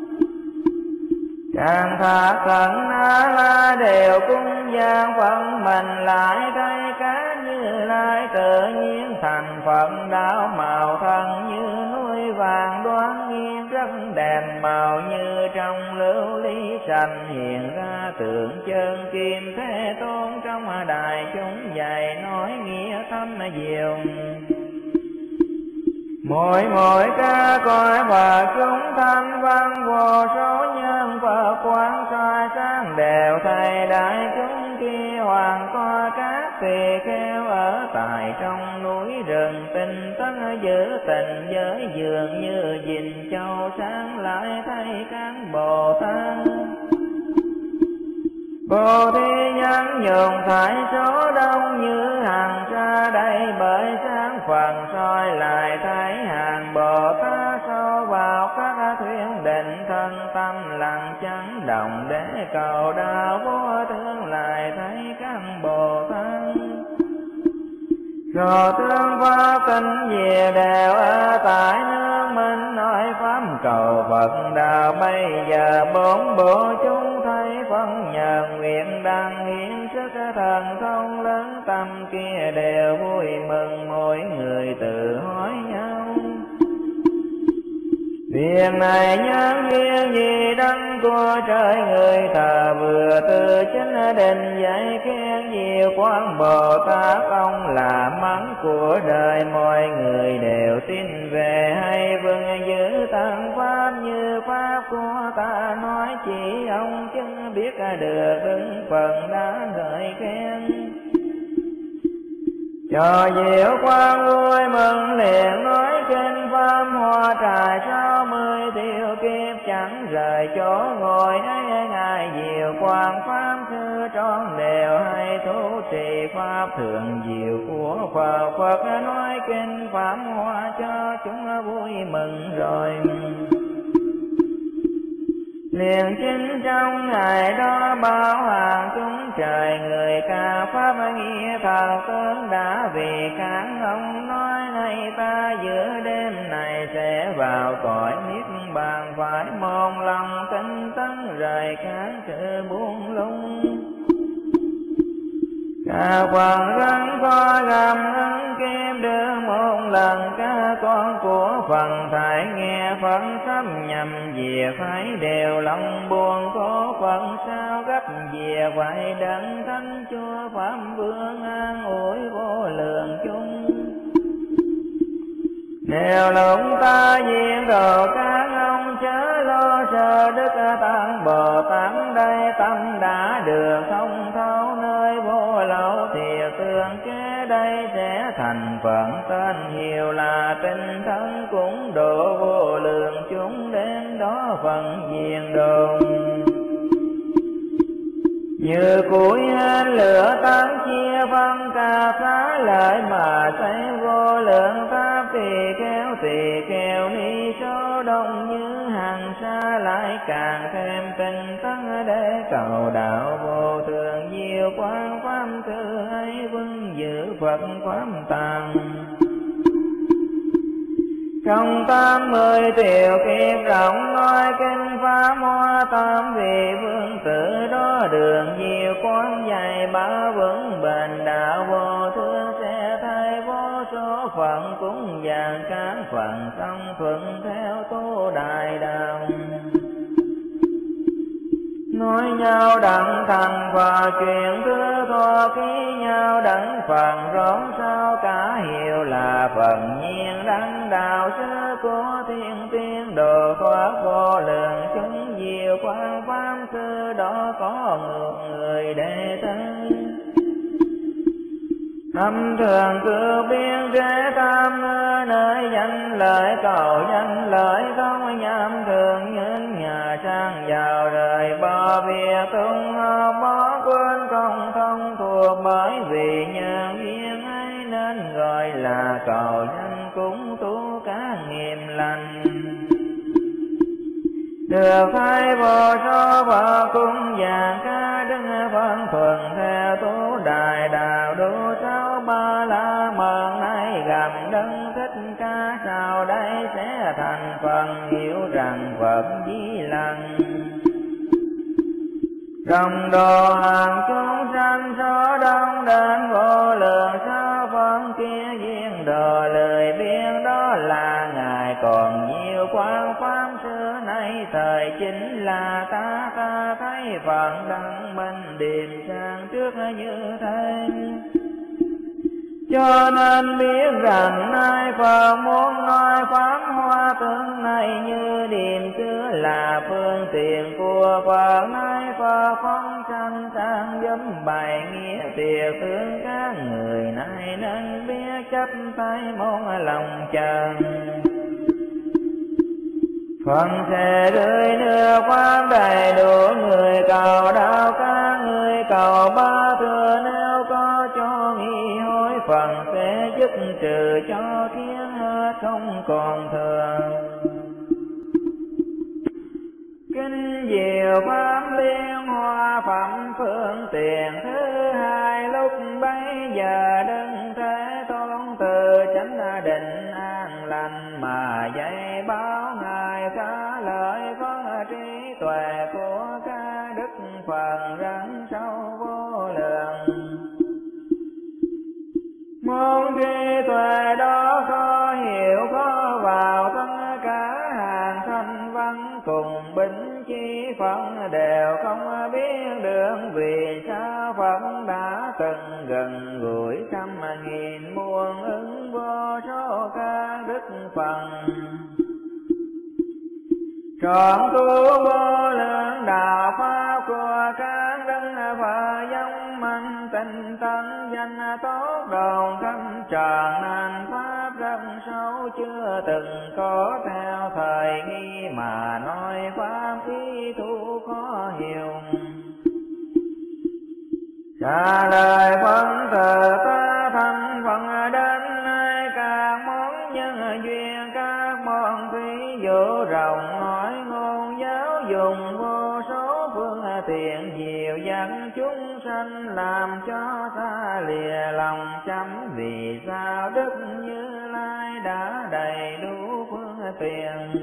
Càng thả cận A La đều cung gian phận mình lại thấy các Như Lai tự nhiên thành Phật đạo màu thân như núi vàng đoan nghiêm rất đẹp màu như trong lưu ly sành hiện ra tượng chân kim Thế Tôn trong đại chúng dạy nói nghĩa thâm diệu. Mỗi ca cõi Phật chúng thanh văn vô số nhân Phật quán soi sáng đều thầy đại chúng kia hoàng coi các tỳ kheo hoài trong núi rừng, tình tấn giữ tình giới dường như dình châu sáng lại thấy các Bồ Tát. Bồ Thí nhân nhường thải số đông như hàng xa đây, bởi sáng phần soi lại thấy hàng Bồ Tát sâu vào các thuyết định, thân tâm lặng chẳng động để cầu đạo vô thương lại thấy các Bồ Tát. Rồi tương pháp kinh về đều ở tại nước Minh, nói pháp cầu Phật đạo. Bây giờ bốn bộ chúng thấy phân nhờ nguyện đăng hiến sức thần thông lớn, tâm kia đều vui mừng mỗi người tự hỏi nhau. Việc này nhân duyên gì đấng của trời người thờ, vừa từ chính định dạy khen nhiều quán Bồ Tát. Ông là mắng của đời, mọi người đều tin về, hay vâng giữ tăng pháp như pháp của ta nói. Chỉ ông chứng biết được đứng phần đã gợi khen. Cho diệu quang vui mừng liền nói kinh pháp hoa trải 60 tiêu kiếp, chẳng rời chỗ ngồi ấy ngài diệu quang pháp sư tròn đều, hay thú trì pháp thường diệu của Phật. Phật nói kinh pháp hoa cho chúng vui mừng rồi. Liền chính trong ngày đó bao hàng chúng trời, người ca pháp nghĩa thần tướng đã vì các ông nói. Nay ta giữa đêm này sẽ vào cõi niết bàn, phải môn lòng tinh tấn rời các sự buông lung. Cả quần rắn có gầm ứng kim đưa một lần, các con của phần thải nghe phận sắp nhầm về, phải đều lòng buồn có phận sao gấp về. Vậy đấng thánh chúa pháp vương an ủi vô lượng chung. Nếu lúc ta diện đồ các ông chớ lo sợ, Đức Tăng Bồ Tát đây tâm đã được thông thấu, nơi vô lậu thiệt tương kế đây sẽ thành phận. Tên hiệu là tinh thân cũng độ vô lượng chúng, đến đó phần diện đồn. Như củi hên lửa tán chia phân ca phá lợi, mà thấy vô lượng pháp tỳ kheo ni số đông như hàng xa. Lại càng thêm tinh tấn để cầu đạo vô thường, diệu quang pháp thứ ấy vững giữ Phật pháp tàng. Trong 80 triệu kiếp rộng nói kinh pháp hoa tam vị vương tử, đó đường diệu quán dạy bảo vững bền đạo vô thương, sẽ thay vô số phận cúng dường các phận xong thuận theo tu đại đạo. Nói nhau đặng thành và chuyện thứ thọ ký nhau đặng phần rốn sao cả hiệu là phần nhiên đăng đạo sư của thiên tiên đồ thoát vô lượng chúng diệu quang pháp sư đó có người đệ tử. Tâm thường cứ biên chế tam nơi danh lợi cầu danh lợi, không nhắm thường những nhà sang giàu rời bỏ việc tung học bỏ quên không thông thuộc, bởi vì nhân duyên ấy nên gọi là cầu danh cúng tu cá nghiệp lành. Được thay vô số vợ cung vàng ca đức phân thuần theo tu đại đạo đủ sáu ba la mật, nay gặp đấng thích ca sao đây sẽ thành phần hiểu rằng Phật di lăng. Rồng đồ hàng chúng sanh số đông đến vô lượng số phân kia duyên đồ lời biên, đó là ngài còn nhiều quang pháp xưa nay thời chính là ta thấy phận đăng minh điềm sang trước như thế. Cho nên biết rằng nay Phật muốn nói pháp hoa tương này như điềm xưa là phương tiện của Phật. Nay Phật không sanh sang dâm bày nghĩa tiệc thương các người nay nên biết chấp tay môn lòng trần. Phần sẽ rơi nước pháp đầy đủ người cầu đạo các người cầu ba thừa nếu có cho nghi hối phần sẽ dứt trừ cho thiên hết không còn thừa. Kinh diệu pháp liên hoa phẩm phương tiện thứ hai lúc bấy giờ đấng Thế Tôn từ chánh định an lành mà dạy báo ngài trả lời có trí tuệ của các đức phần rắn sâu vô lượng. Môn trí tuệ đó có hiểu có vào tất cả hàng thanh văn cùng bính chi phân đều không biết được vì sao Phật đã từng gần gũi trăm nghìn muôn ứng vô số các đức phần. Trọn tu vô lượng đạo pháp của các đấng Phật giống mạnh tinh tấn danh tốt đồn trăm tròn nan pháp rất sâu chưa từng có theo thời nghi mà nói pháp ý thu khó hiểu. Trả lời phân từ ta thành phần đến nay các món nhân duyên các món thí dụ rộng nói ngôn giáo dùng vô số phương tiện dịu dắt chúng sanh làm cho ta lìa lòng chấm. Vì sao Đức Như Lai đã đầy đủ phương tiện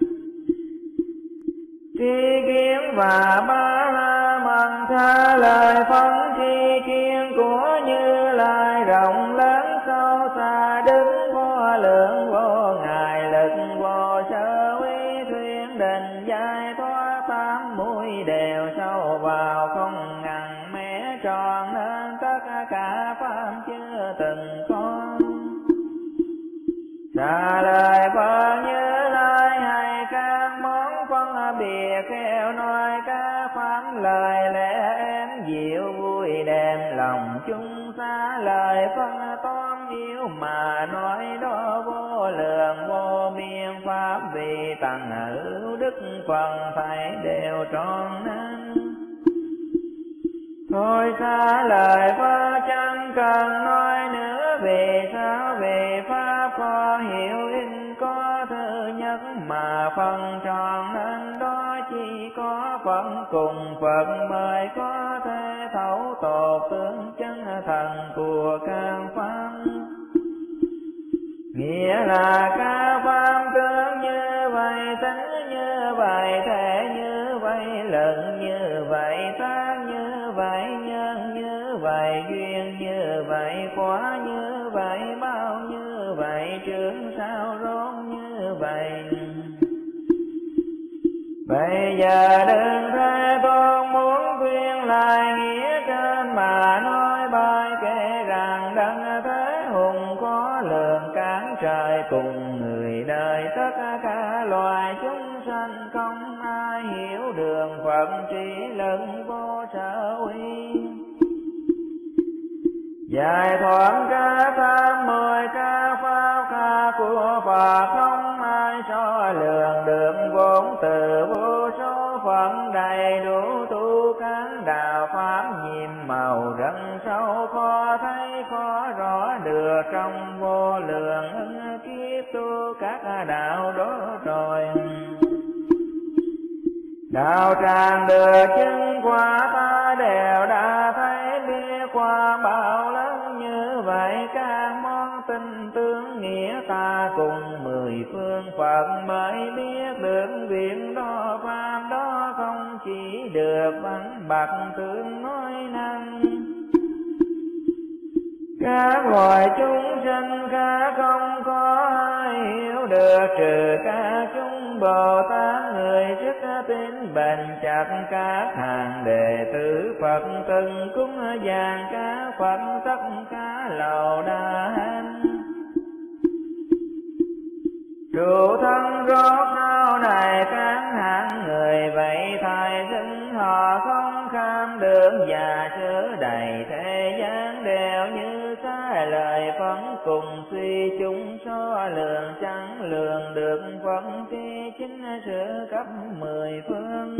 tri kiến và ba la mật tha lời phân tri kiến của Như Lai rộng lớn sâu xa đứng vô lượng vô ngài lực vô sở uy thuyên định giải thoát tám mũi đều sâu vào không ngăn mé tròn nên tất cả pháp chưa từng có. Trả lời Phật Như Lai hay các món phân biệt khéo nói các pháp lời lẽ em dịu vui đem lòng chúng ta lời phân toán yêu mà nói đó vô lượng vô biên pháp vì tầng hữu đức phần thảy đều tròn nên. Thôi xa lời Phật chẳng cần nói nữa vì sao vì pháp có hiểu in có thứ nhất mà phần tròn nên đó chỉ có Phật cùng Phật mới có thể thấu tột tướng chân thần của các pháp. Nghĩa là các pháp tướng như vậy tính như vậy thể như vậy lực như vậy tác như vậy nhân như vậy duyên như vậy quả như vậy bao như vậy trưởng sao rốt như vậy. Bây giờ đừng Thế Tôn muốn khuyên lại nghĩa trên mà nói bài kể rằng đấng Thế Hùng có lượng cán trời cùng người đời tất cả loài chúng sanh không ai hiểu đường Phật trí lực vô sở uy. Giải thoát cả tám mười ca pháp ca của Phật không ai so lường được vốn từ vô số phận đầy đủ tu cán đạo pháp nhiệm màu rất sâu khó thấy khó rõ được trong vô lượng kiếp tu các đạo đó rồi. Đạo tràng được chứng quả ta đều đã thấy biết qua bao lớn như vậy các món tinh tướng nghĩa ta cùng mười phương Phật mới biết được việc đó pháp đó không chỉ được văn bạc tướng nói năng. Các loài chúng sinh khác không có ai hiểu được trừ các chúng Bồ Tát người sức tín bền chặt các hàng đệ tử Phật từng cúng dường các Phật tất cả lầu đà hạnh. Trụ thân rốt sau này các hạng người vậy thay sinh họ không kham được trưởng già sớ đầy thế gian đều như xa lời phấn cùng suy chúng so lường chẳng lường được phấn thi chính sự cấp 10 phương.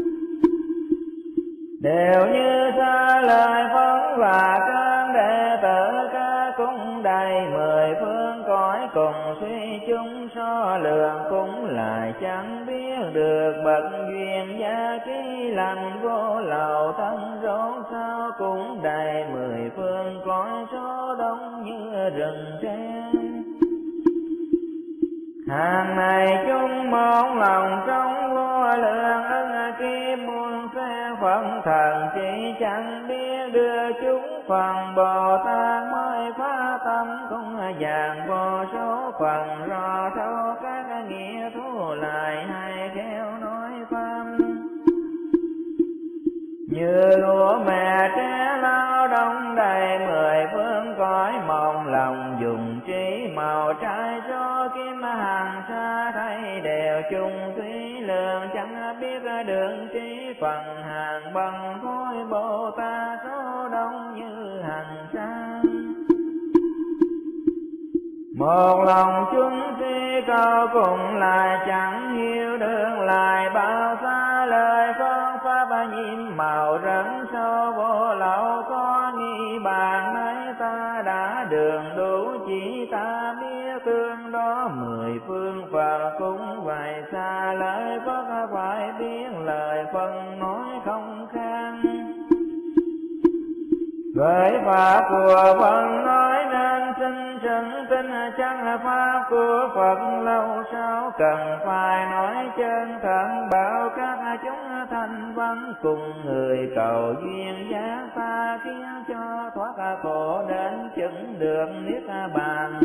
Đều như xa lời phấn và các đệ tử ca cũng đầy 10 phương cõi cùng suy chúng so lường cũng lại chẳng biết được bậc duyên gia ký lành vô lậu thân rốt sao cũng đầy 10 phương cõi số đông như rừng tre. Hàng này chung một lòng trong vô lượng ân kim muôn phe phận thần chỉ chẳng biết đưa chúng phần Bồ Tát mới phá tâm cũng vàng vô số phần rõ thấu các nghĩa thu lại hay khéo nói pháp. Như lúa mẹ trẻ lao đông đầy 10 phương cõi mong lòng dùng trí màu trái gió kim hàng xa thấy đều chung thủy lượng chẳng biết đường trí phần hàng bằng khối Bồ Tát số đông như hàng sa. Một lòng chúng si cầu cùng lại chẳng hiểu đường lại bao xa lời phương pháp nhiệm màu rắn sâu vô lậu có nghi bàn nay ta đã đường đủ chỉ ta biết tương đó 10 phương Phật cũng vậy xa lời Phật phải biết lời phân nói không khang. Với pháp của Phật nói nên xin sừng tin chẳng pháp của Phật lâu sao cần phải nói chân thật bảo các chúng thanh văn cùng người cầu duyên giác ta khiến cho thoát khổ đến chứng được niết bàn.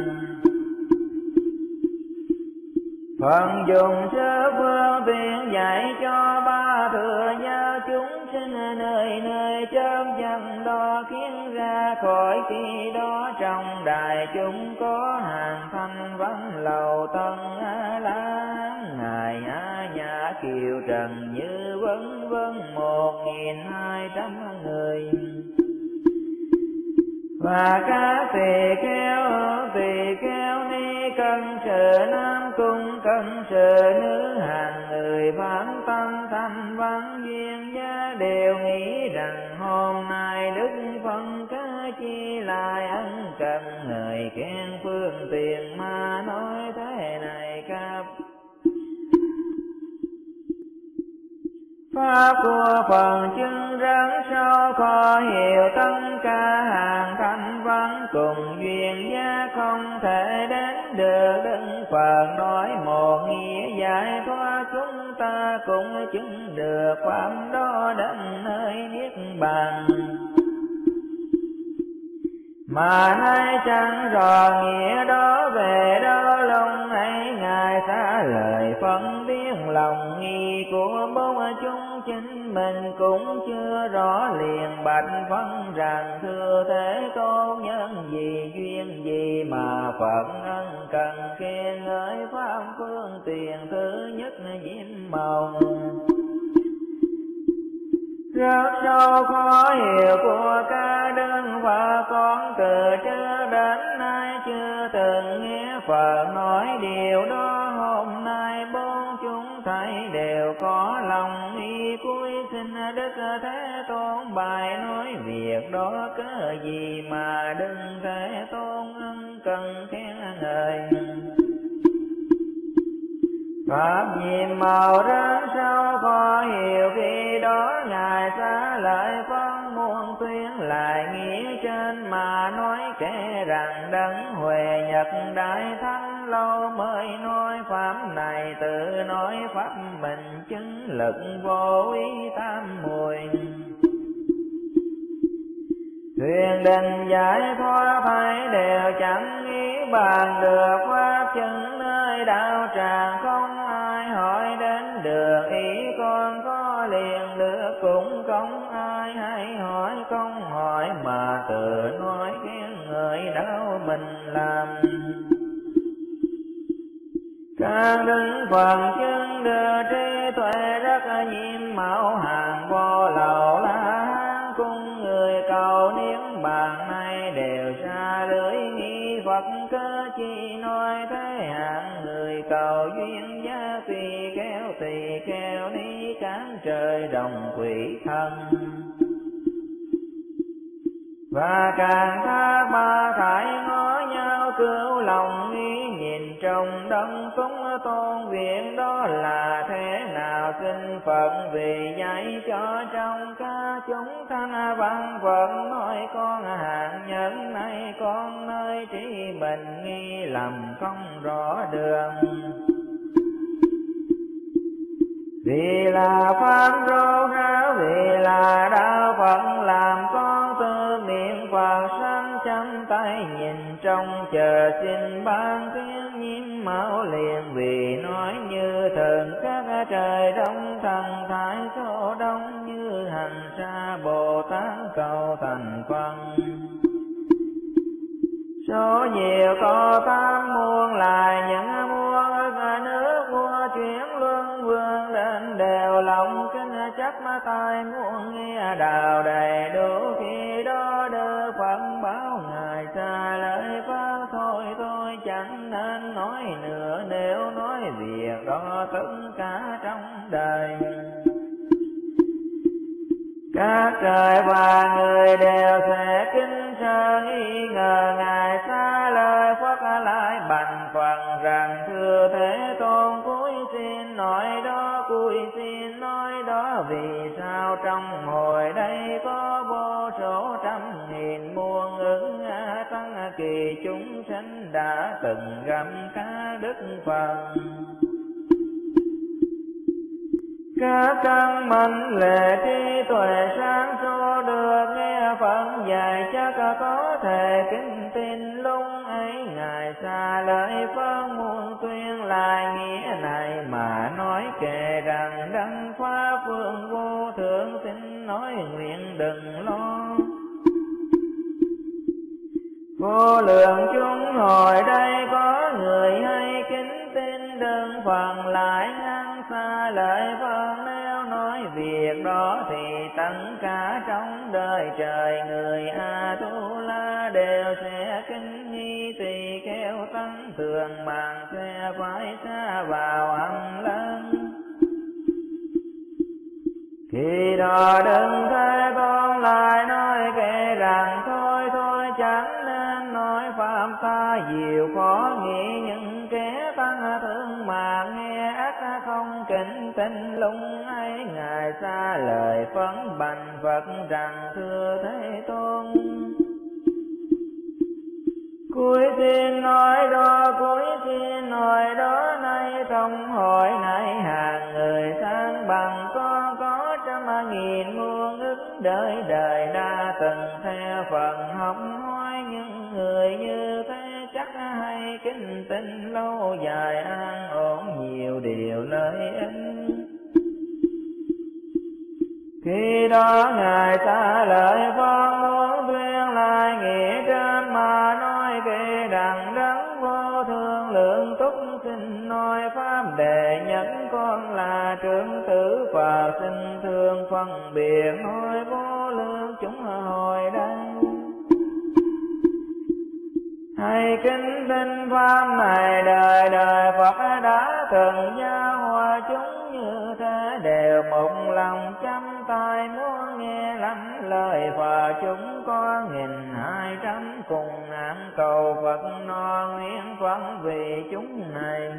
Phật dùng sớ phương tiện dạy cho ba thừa gia chúng sinh nơi nơi chớp chân đó khiến ra khỏi khi đó trong đại chúng có hàng thanh văn lầu tân A La ngài A Nhã kiều trần như vân vân 1200 người. Và các tỳ kheo ni cân sự nam cung cân sự nữ hàng người phán tâm thanh văn duyên gia đều nghĩ rằng hôm nay đức phân cá chi lại ân cần người khen phương tiện mà nói thế này các pháp của Phật chứng rắn sâu khó hiểu tất cả hàng thanh văn cùng duyên giá không thể đến được Đức Phật nói một nghĩa giải thoát chúng ta cũng chứng được pháp đó đến nơi niết bàn. Mà nay chẳng rõ nghĩa đó về đâu lòng ấy ngài xa lời phân biết lòng nghi của bốn chúng chính mình cũng chưa rõ liền bạch phân rằng thưa Thế Tôn nhân gì duyên gì mà Phật ân cần khen ngợi pháp phương tiện thứ nhất diễm màu. Rất sâu khó hiểu của ca đơn và con từ trước đến nay chưa từng nghe Phật nói điều đó. Hôm nay bốn chúng thấy đều có lòng nghi cuối xin Đức Thế Tôn bài nói việc đó cớ gì mà Đức Thế Tôn ân cần khen ngợi. Pháp nhiệm màu rất sâu khó hiểu khi đó ngài xá lợi phân muôn tuyên lại nghĩa trên mà nói kể rằng đấng Huệ Nhật Đại Thánh lâu mới nói pháp này tự nói pháp mình chứng lực vô ý tam muội. Thuyền định giải thoát thấy đều chẳng nghĩ bàn được pháp chứng nơi đạo tràng không ai hỏi đến được ý con có liền được cũng không ai hay hỏi không hỏi mà tự nói khen người đạo mình làm. Các đức Phật chứng được trí tuệ rất nhiệm mẫu hàng vô lậu la hán trời đồng quỷ thân. Và càng thác ba thải ngó nhau cứu lòng nghĩ nhìn trong đông cúng tôn viện đó là thế nào xin Phật vì dạy cho trong ca chúng thanh văn vận nói con hạng nhân này con nơi trí mình nghi lầm không rõ đường. Vì là Pháp rô háo vì là đạo Phật làm con tư niệm Phật sanh chăm tay nhìn trong chờ xin ban tiếng nhiễm máu liền vì nói như thường các trời đông thần thái số đông như hành sa Bồ Tát cầu thành phân. Số nhiều có tám muôn là những muôn nước vua chuyển luân vương lên đều lòng kinh chắc tai muôn nghe đào đầy đủ khi đó đưa Phật báo ngài xa lời Phật thôi tôi chẳng nên nói nữa nếu nói việc đó tất cả trong đời. Các trời và người đều sẽ kính sợ nghi ngờ ngài xa lời Phật lại bành phần rằng thưa Thế Tôn cúi xin nói đó cúi xin nói đó vì sao trong hồi đây có vô số trăm nghìn muôn ứng tăng kỳ chúng sanh đã từng gặm cá đức phần. Các căn mệnh lệ trí tuệ sáng suốt được nghe Phật dạy chắc có thể kính tin lung ấy ngài xa lời Phật muôn tuyên lại nghĩa này mà nói kể rằng đấng pháp phương vô thượng xin nói nguyện đừng lo. Vô lượng chúng hồi đây có người hay kính tin đơn phần lại ngăn xa lời Phật nếu nói việc đó thì tất cả trong đời trời người A Tu La đều sẽ kính nghi tỳ kheo tăng thường bằng sẽ phải xa vào âm lớn. Khi đó đừng Thế Tôn lại nói kể rằng thôi thôi chẳng nên nói pháp ta diệu khó nghĩ những kẻ tăng thương mà nghe ác không kính tin lung ấy ngài xa lời phấn bành Phật rằng thưa Thế Tôn cuối xin nói đó cuối xin nói đó nay trong hội này hàng người sang bằng con có trăm nghìn muôn ức đời đời đã từng theo phần học hỏi những người như thế chắc hay kính tin lâu dài an ổn nhiều điều lợi ích. Khi đó ngài xa lời con muốn tuyên lại nghĩa trên mà nói kể rằng đấng vô thương lượng túc xin nói pháp đệ nhất con là trưởng tử và xin thương phân biệt nói vô lượng chúng hồi đây. Hãy kính tin pháp này đời đời Phật đã từng giao hòa chúng như thế đều một lòng chăm tai muốn nghe lắm lời và chúng có 1200 cùng nạn cầu Phật no nguyện Phật vì chúng này.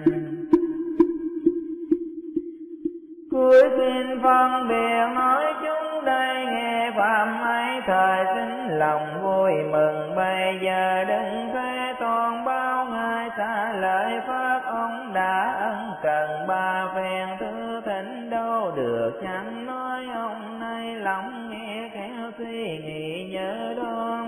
Cuối xin phân biệt nói chúng đây nghe pháp ấy thời xin lòng vui mừng bây giờ đừng Thế Tôn bao ngài xa lời Pháp ông đã ân cần ba phen thứ thỉnh đâu được chẳng nói ông nay lòng nghe khéo suy nghĩ nhớ đoan.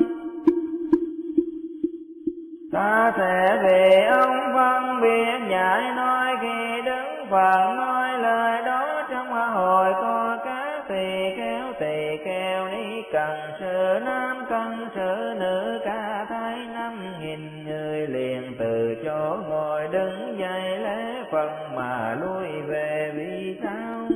Ta sẽ vì ông phân biệt giải nói khi đứng Phật nói lời đó trong hồi có các tỳ kheo ni cần sự nam cần sự nữ cả thấy 5.000 người liền từ chỗ ngồi đứng dậy lễ Phật mà lui về vì sao?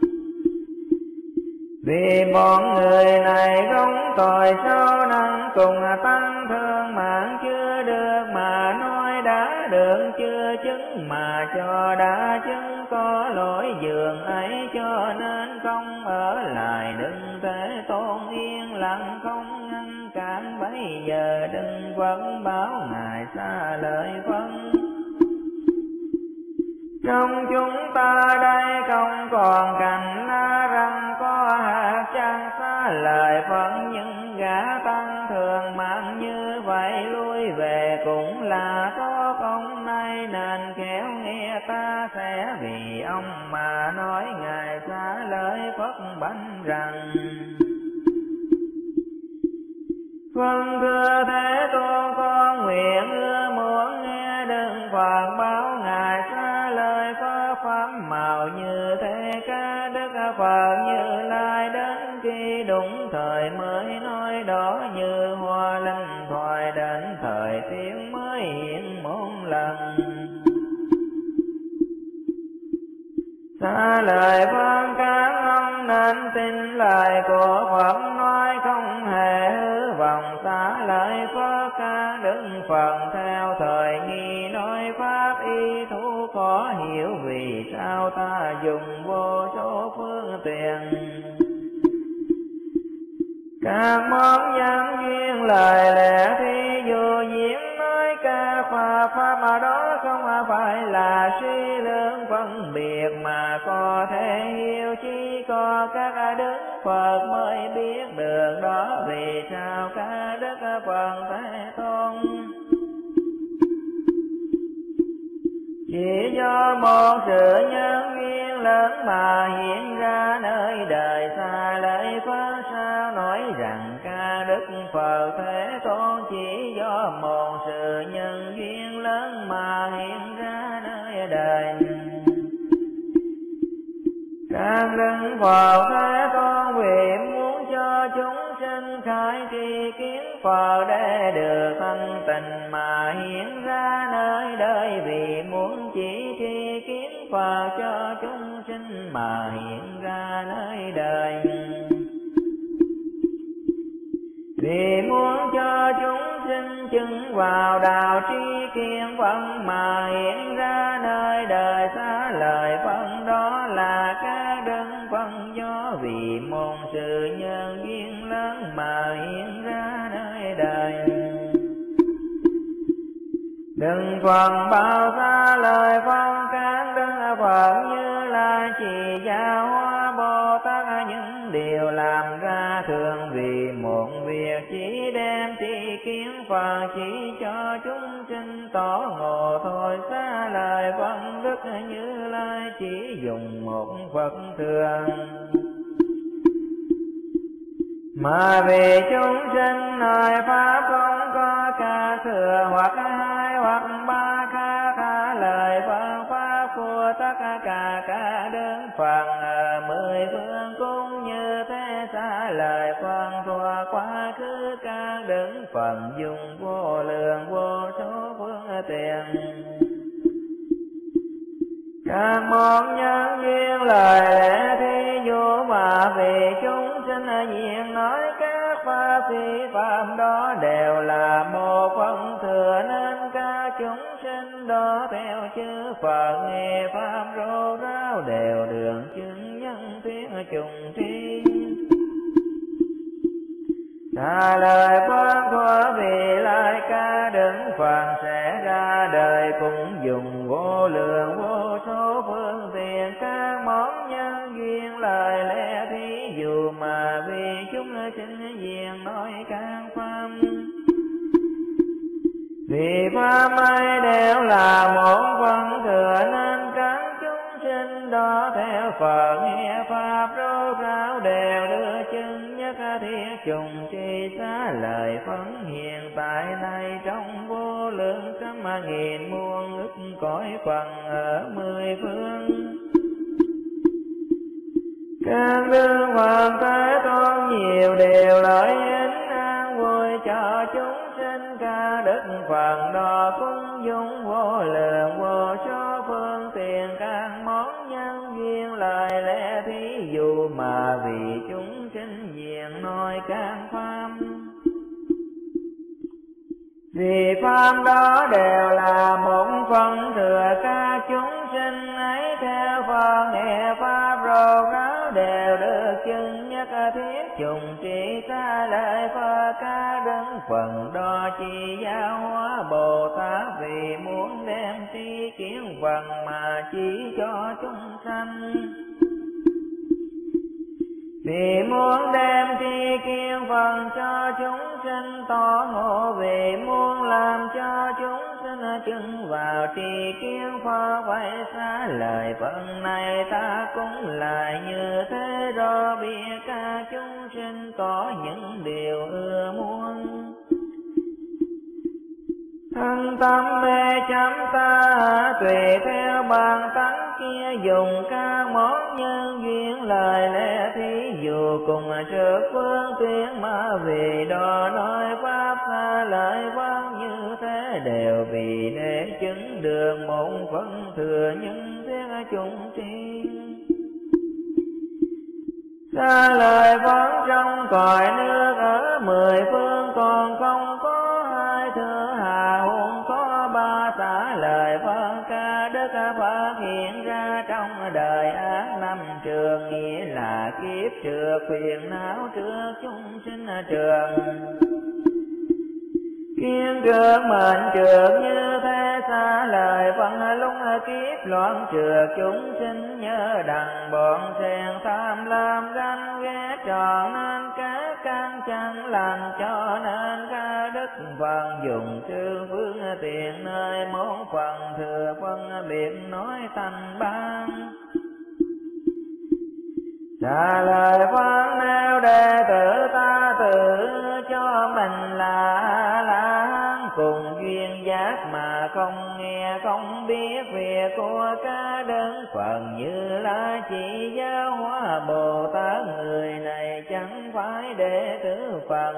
Vì bọn người này không tội sâu nặng cùng tăng thương mạng chưa được mà nói đã được chưa chứng mà cho đã chứng có lỗi dường ấy cho nên không không ở lại, đừng Thế Tôn yên lặng không ngăn cản. Bây giờ đừng vẫn báo ngài xa lời phân. Trong chúng ta đây không còn cành lá răng, có hạt chẳng xa lời phận. Những gã tăng thường mang như vậy, lui về cũng là tốt. Ông nay nên khéo nghe, ta sẽ vì ông mà nói ngài xa lời Phật bánh rằng. Vâng thưa Thế Tôn, con nguyện ưa muốn nghe đừng Phật báo ngài xa lời có pháp màu như thế. Ca Đức Phật Như Lai đến khi đúng thời mới nói đó, như hoa linh thoại đến thời tiếng mới hiện một lần. Xa lời vâng các ông nên tin lời của Phật nói, không hề hư vọng. Xa lời Phật ca Đức Phật theo thời nghi nói pháp y thú có hiểu, vì sao ta dùng vô số phương tiện. Các món nhân duyên lời lẽ thí dụ diễn nói ca pháp mà đó không phải là suy lượng phân biệt, mà có thể hiểu. Chỉ có các Đức Phật mới biết được đó, vì sao các Đức Phật Thế Tôn chỉ do một sự nhân duyên lớn mà hiện ra nơi đời. Xa lời Phật sao nói rằng ca Đức Phật Thế Tôn chỉ do một sự nhân duyên lớn mà hiện ra nơi đời. Ca Đức Phật Thế Tôn vì muốn cho chúng sinh khai tri kiến Phật để được thanh tịnh mà hiện ra nơi đời. Vì muốn chỉ tri kiến Phật cho chúng sinh mà hiện ra nơi đời. Vì muốn cho chúng sinh chứng vào đạo tri kiến Phật mà hiện ra nơi đời. Xa lời Phật đó là các Đức Phật do vì một sự nhân duyên lớn mà hiện ra nơi đời. Đừng phần bao xa lời Phật các Đức Phật Như Lai chỉ giáo hóa Bồ Tát những điều làm ra thường. Vì một việc chỉ đem tri kiến Phật chỉ cho chúng sinh tỏ ngộ thôi. Xa lời Phật Đức Như Lai chỉ dùng một Phật thường, mà vì chúng sinh nói pháp không có ca thừa hoặc hai hoặc ba ca lời Phật pháp của tất cả các Đức Phật ở mười phương cũng như thế. Xa lời Phật thuộc quá khứ các Đức Phật dùng vô lượng vô số phương tiện. Các món nhân duyên lời lẽ thí dụ mà vì chúng sinh diện nói các pháp phi phạm đó đều là một phần thừa, nên các chúng sinh đó theo chư Phật nghe pháp rốt ráo đều được chứng nhân thuyết trùng tri. Xa lời Phật thuở vì lai ca Đức Phật sẽ ra đời, cũng dùng vô lượng vô số phương tiện. Các món nhân duyên lời lẽ thí dụ mà vì chúng sinh diện nói các pháp. Vì pháp ấy đều là một phần thừa, nên các chúng sinh đó theo Phật nghe pháp rốt ráo đều đưa chứng nhất thiết trùng tri. Xa lời Phật hiện tại này trong vô lượng trăm nghìn muôn ức cõi phần ở mười phương. Các Đức Phật Thế Tôn nhiều điều lợi ích an vui cho chúng sinh. Ca Đức Phật đó cũng dung vô lượng vô số phương tiện. Các món nhân duyên lời lẽ thí dụ mà vì chúng sinh diện nói các pháp. Vì pháp đó đều là một phần thừa, các chúng sinh ấy theo Phật nghe pháp rốt ráo đều được chứng nhất thiết trùng trì xa lời Phật các đấng phần đó chỉ giáo hóa Bồ Tát vì muốn đem tri kiến phần mà chỉ cho chúng sanh. Vì muốn đem tri kiến phần cho chúng sinh tỏ ngộ, vì muốn làm cho chúng sinh chứng vào tri kiến Phật, vậy xa lời phần này ta cũng lại như thế, do biết các chúng sinh có những điều ưa muốn. Thân tâm mê chấm ta tùy theo bản tánh kia, dùng các món nhân duyên lời lẽ thí dụ cùng trước phương tiện, mà vì đó nói pháp xa lời vâng như thế, đều vì để chứng được một phần thừa những thiên chúng sinh. Xa lời vẫn trong cõi nước ở mười phương, còn không có hai thừa hà huống có ba xá lời phân ca đức Phật hiện ra trong đời ác năm trường, nghĩa là kiếp trước phiền não trước chúng sinh trường. Kiên trước mệnh trước như thế, xa lời phân lúc kiếp loạn trượt chúng sinh, nhớ đặng bọn sen tham lam ganh ghét tròn nên các căn chẳng lành, cho nên ca đức phần dùng sư phương tiện nơi món phần thừa phân biệt nói thành ban. Trả lời phân nêu đệ tử ta tự cho mình là cùng duyên giác mà không nghe không biết việc của các đấng phần, như là chỉ giáo hóa Bồ Tát người này chẳng phải đệ tử phần.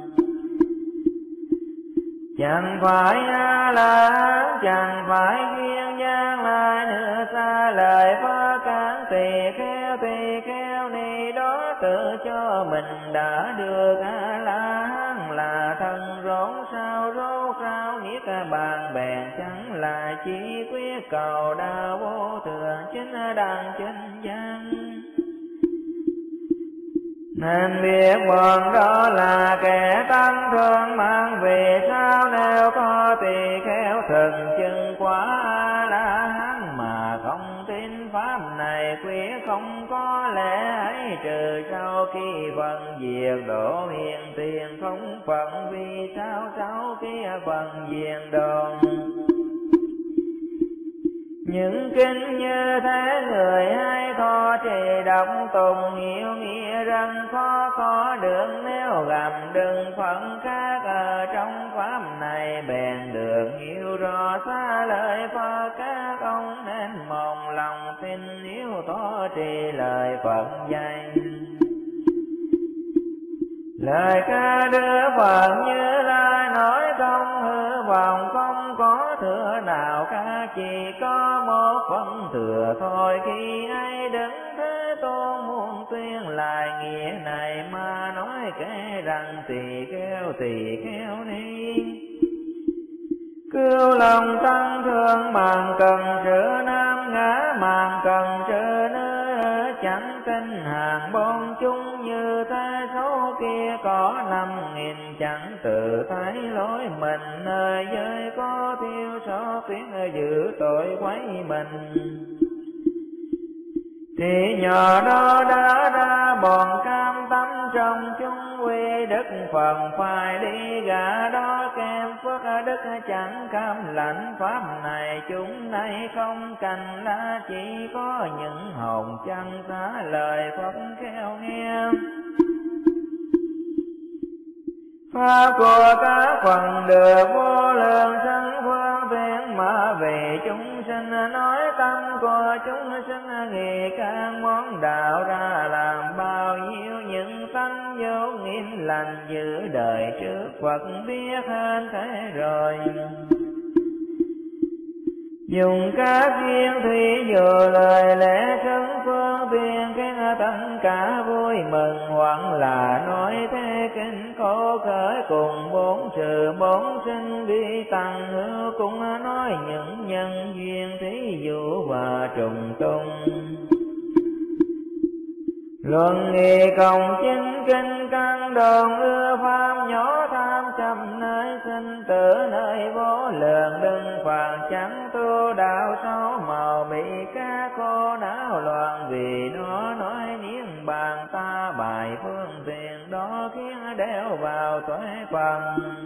Chẳng phải A-la-hán, chẳng phải duyên giác lại nữa, xa lời Phật các tỳ kheo ni đó tự cho mình đã được A-la-hán, là thân rốt sao niết bàn bèn, chẳng là chỉ quyết cầu đạo vô thường chính đẳng chánh giác. Nên biết bọn đó là kẻ tăng thương mang, vì sao nếu có tỳ kheo thần chứng quả A-la-hán mà không tin pháp này, quyết không có lẽ ấy, trừ sau khi phần diệt độ hiện tiền không phận, vì sao sau khi phần diệt độ. Những kinh như thế người hay thọ trì đọc tùng, hiểu nghĩa rằng khó được, nếu gặp đừng phận khác ở trong pháp này, bèn được hiểu rõ xa lời Phật các ông, nên mong lòng tin yếu thọ trì lời Phật dạy. Lời ca Đức Phật Như Lai nói không hư vọng, không có thừa nào khác, chỉ có một phần thừa thôi. Khi ấy Đức Thế Tôn muốn tuyên lại nghĩa này, mà nói kể rằng tỳ kheo ni cứu lòng tăng thương, màng cần sửa nam ngã, màng cần sửa nữ, chẳng tin hàng bon chúng như thế số kia có 5.000, chẳng tự thấy lối mình, nơi giới có thiếu sót tiếng giữ tội quấy mình. Thì nhỏ đó đã ra bọn cam tâm trong chúng quy, đức phần phải đi gà đó kèm phước đức, chẳng cam lãnh pháp này chúng nay không cành lá, chỉ có những hồn chân xá lời Phật khéo nghe. Pháp của các phần được vô lượng sanh phương tiện, mà vì chúng sinh nói tâm của chúng sinh, nghĩ các món đạo ra làm bao nhiêu những tánh vô nghiêm lành, giữ đời trước Phật biết hơn thế rồi. Dùng các duyên thủy dụ lời lẽ thân phương tiện, khiến tất cả vui mừng, hoặc là nói thế kinh cố khởi cùng bốn sự bốn sinh vi tăng hữu, cũng nói những nhân duyên thí dụ và trùng tung. Luận nghi công chính kinh căn đồn ưa pháp nhỏ tham chậm nơi sinh tử nơi vô lượng đừng phàn chẳng tu đạo sâu màu bị các khổ não loạn vì nó nói niết bàn ta bài phương tiện đó khiến đeo vào tuệ phần.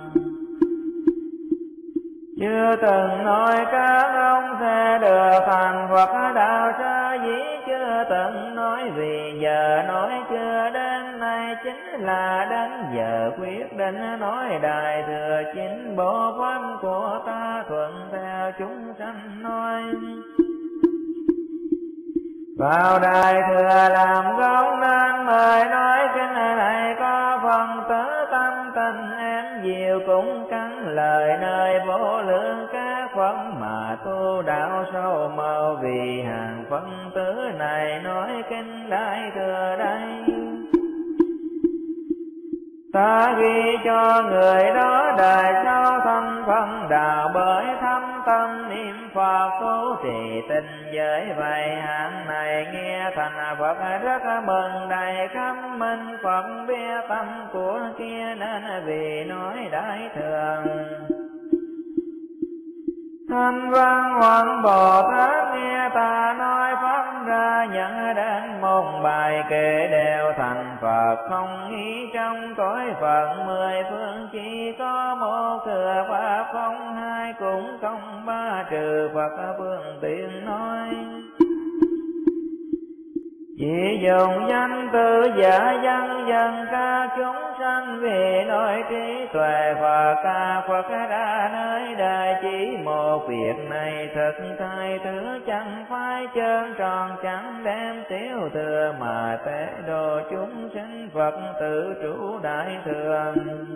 Chưa từng nói các ông sẽ được thành Phật đạo sa dĩ chưa từng nói vì giờ nói chưa đến nay chính là đến giờ quyết định nói đại thừa chính bộ pháp của ta thuận theo chúng sanh nói. Vào đại thừa làm gốc nên mời nói kinh này có phần tử tâm tình em diệu cũng cắn lời nơi vô lượng các Phật mà tu đạo sâu màu vì hàng phân tử này nói kinh đại thừa đây. Ta ghi cho người đó đời sau thân phân đạo bởi thâm tâm niệm Phật tu trì tinh giới vậy hạng này nghe thành Phật rất mừng đầy khắp minh Phật biết tâm của kia nên vì nói đại thừa. Thanh Văn Hoàng Bồ Tát nghe ta nói pháp ra nhận đến một bài kệ đều thành Phật không nghĩ trong cõi Phật mười phương chỉ có một thừa pháp không hai cũng không ba trừ Phật phương tiện nói. Chỉ dùng danh từ giả dân dân ca chúng sanh vì nói trí tuệ Phật ca Phật ra nơi đời chỉ một việc này thực thay thứ chẳng phải trơn tròn chẳng đem tiểu thừa mà tế độ chúng sinh Phật tự chủ đại thừa.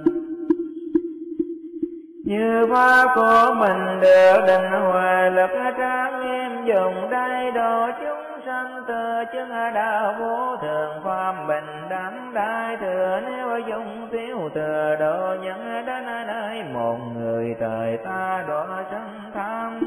Như pháp của mình được định huệ lực trang nghiêm dùng đây độ chúng sanh từ chứng đạo vô thường pháp bình đẳng đại thừa nếu dùng tiểu thừa độ nhân đến nơi một người trời ta đọa sanh tham.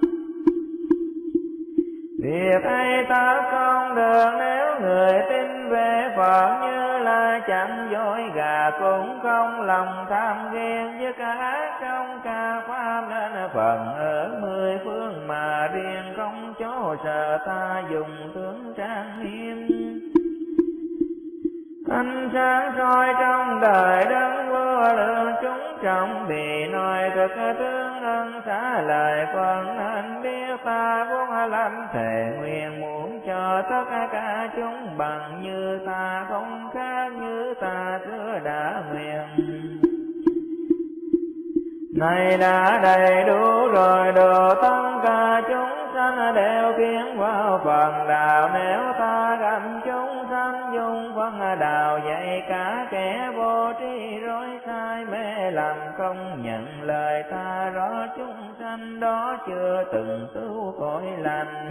Việc ấy ta không được nếu người tin về Phật như là chẳng dối gà cũng không lòng tham ghen với cả ác trong ca pháp nên phần ở mười phương mà riêng không chỗ sợ ta dùng tướng trang nghiêm. Ánh sáng soi trong đời đấng vô lượng chúng trọng vì nói thực tương ân xá lời phần nên biết ta vốn lắm thề nguyện muốn cho tất cả chúng bằng như ta không khác như ta xưa đã nguyện. Này đã đầy đủ rồi độ tất cả chúng sanh đều khiến vào phần đạo nếu ta gặp chúng sanh dùng phần đạo dạy cả kẻ vô tri rối sai mê lầm không nhận lời ta rõ chúng sanh đó chưa từng tu cõi lành.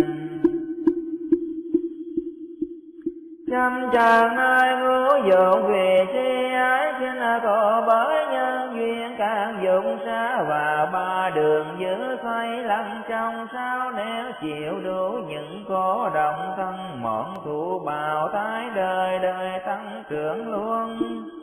Chăm chàng ai ngũ dụng vì si ái xin khổ bởi nhân duyên càng dụng xa vào ba đường giữ xoay lăn trong sao nếu chịu đủ những khổ động thân mọn thụ bào tái đời đời tăng trưởng luôn.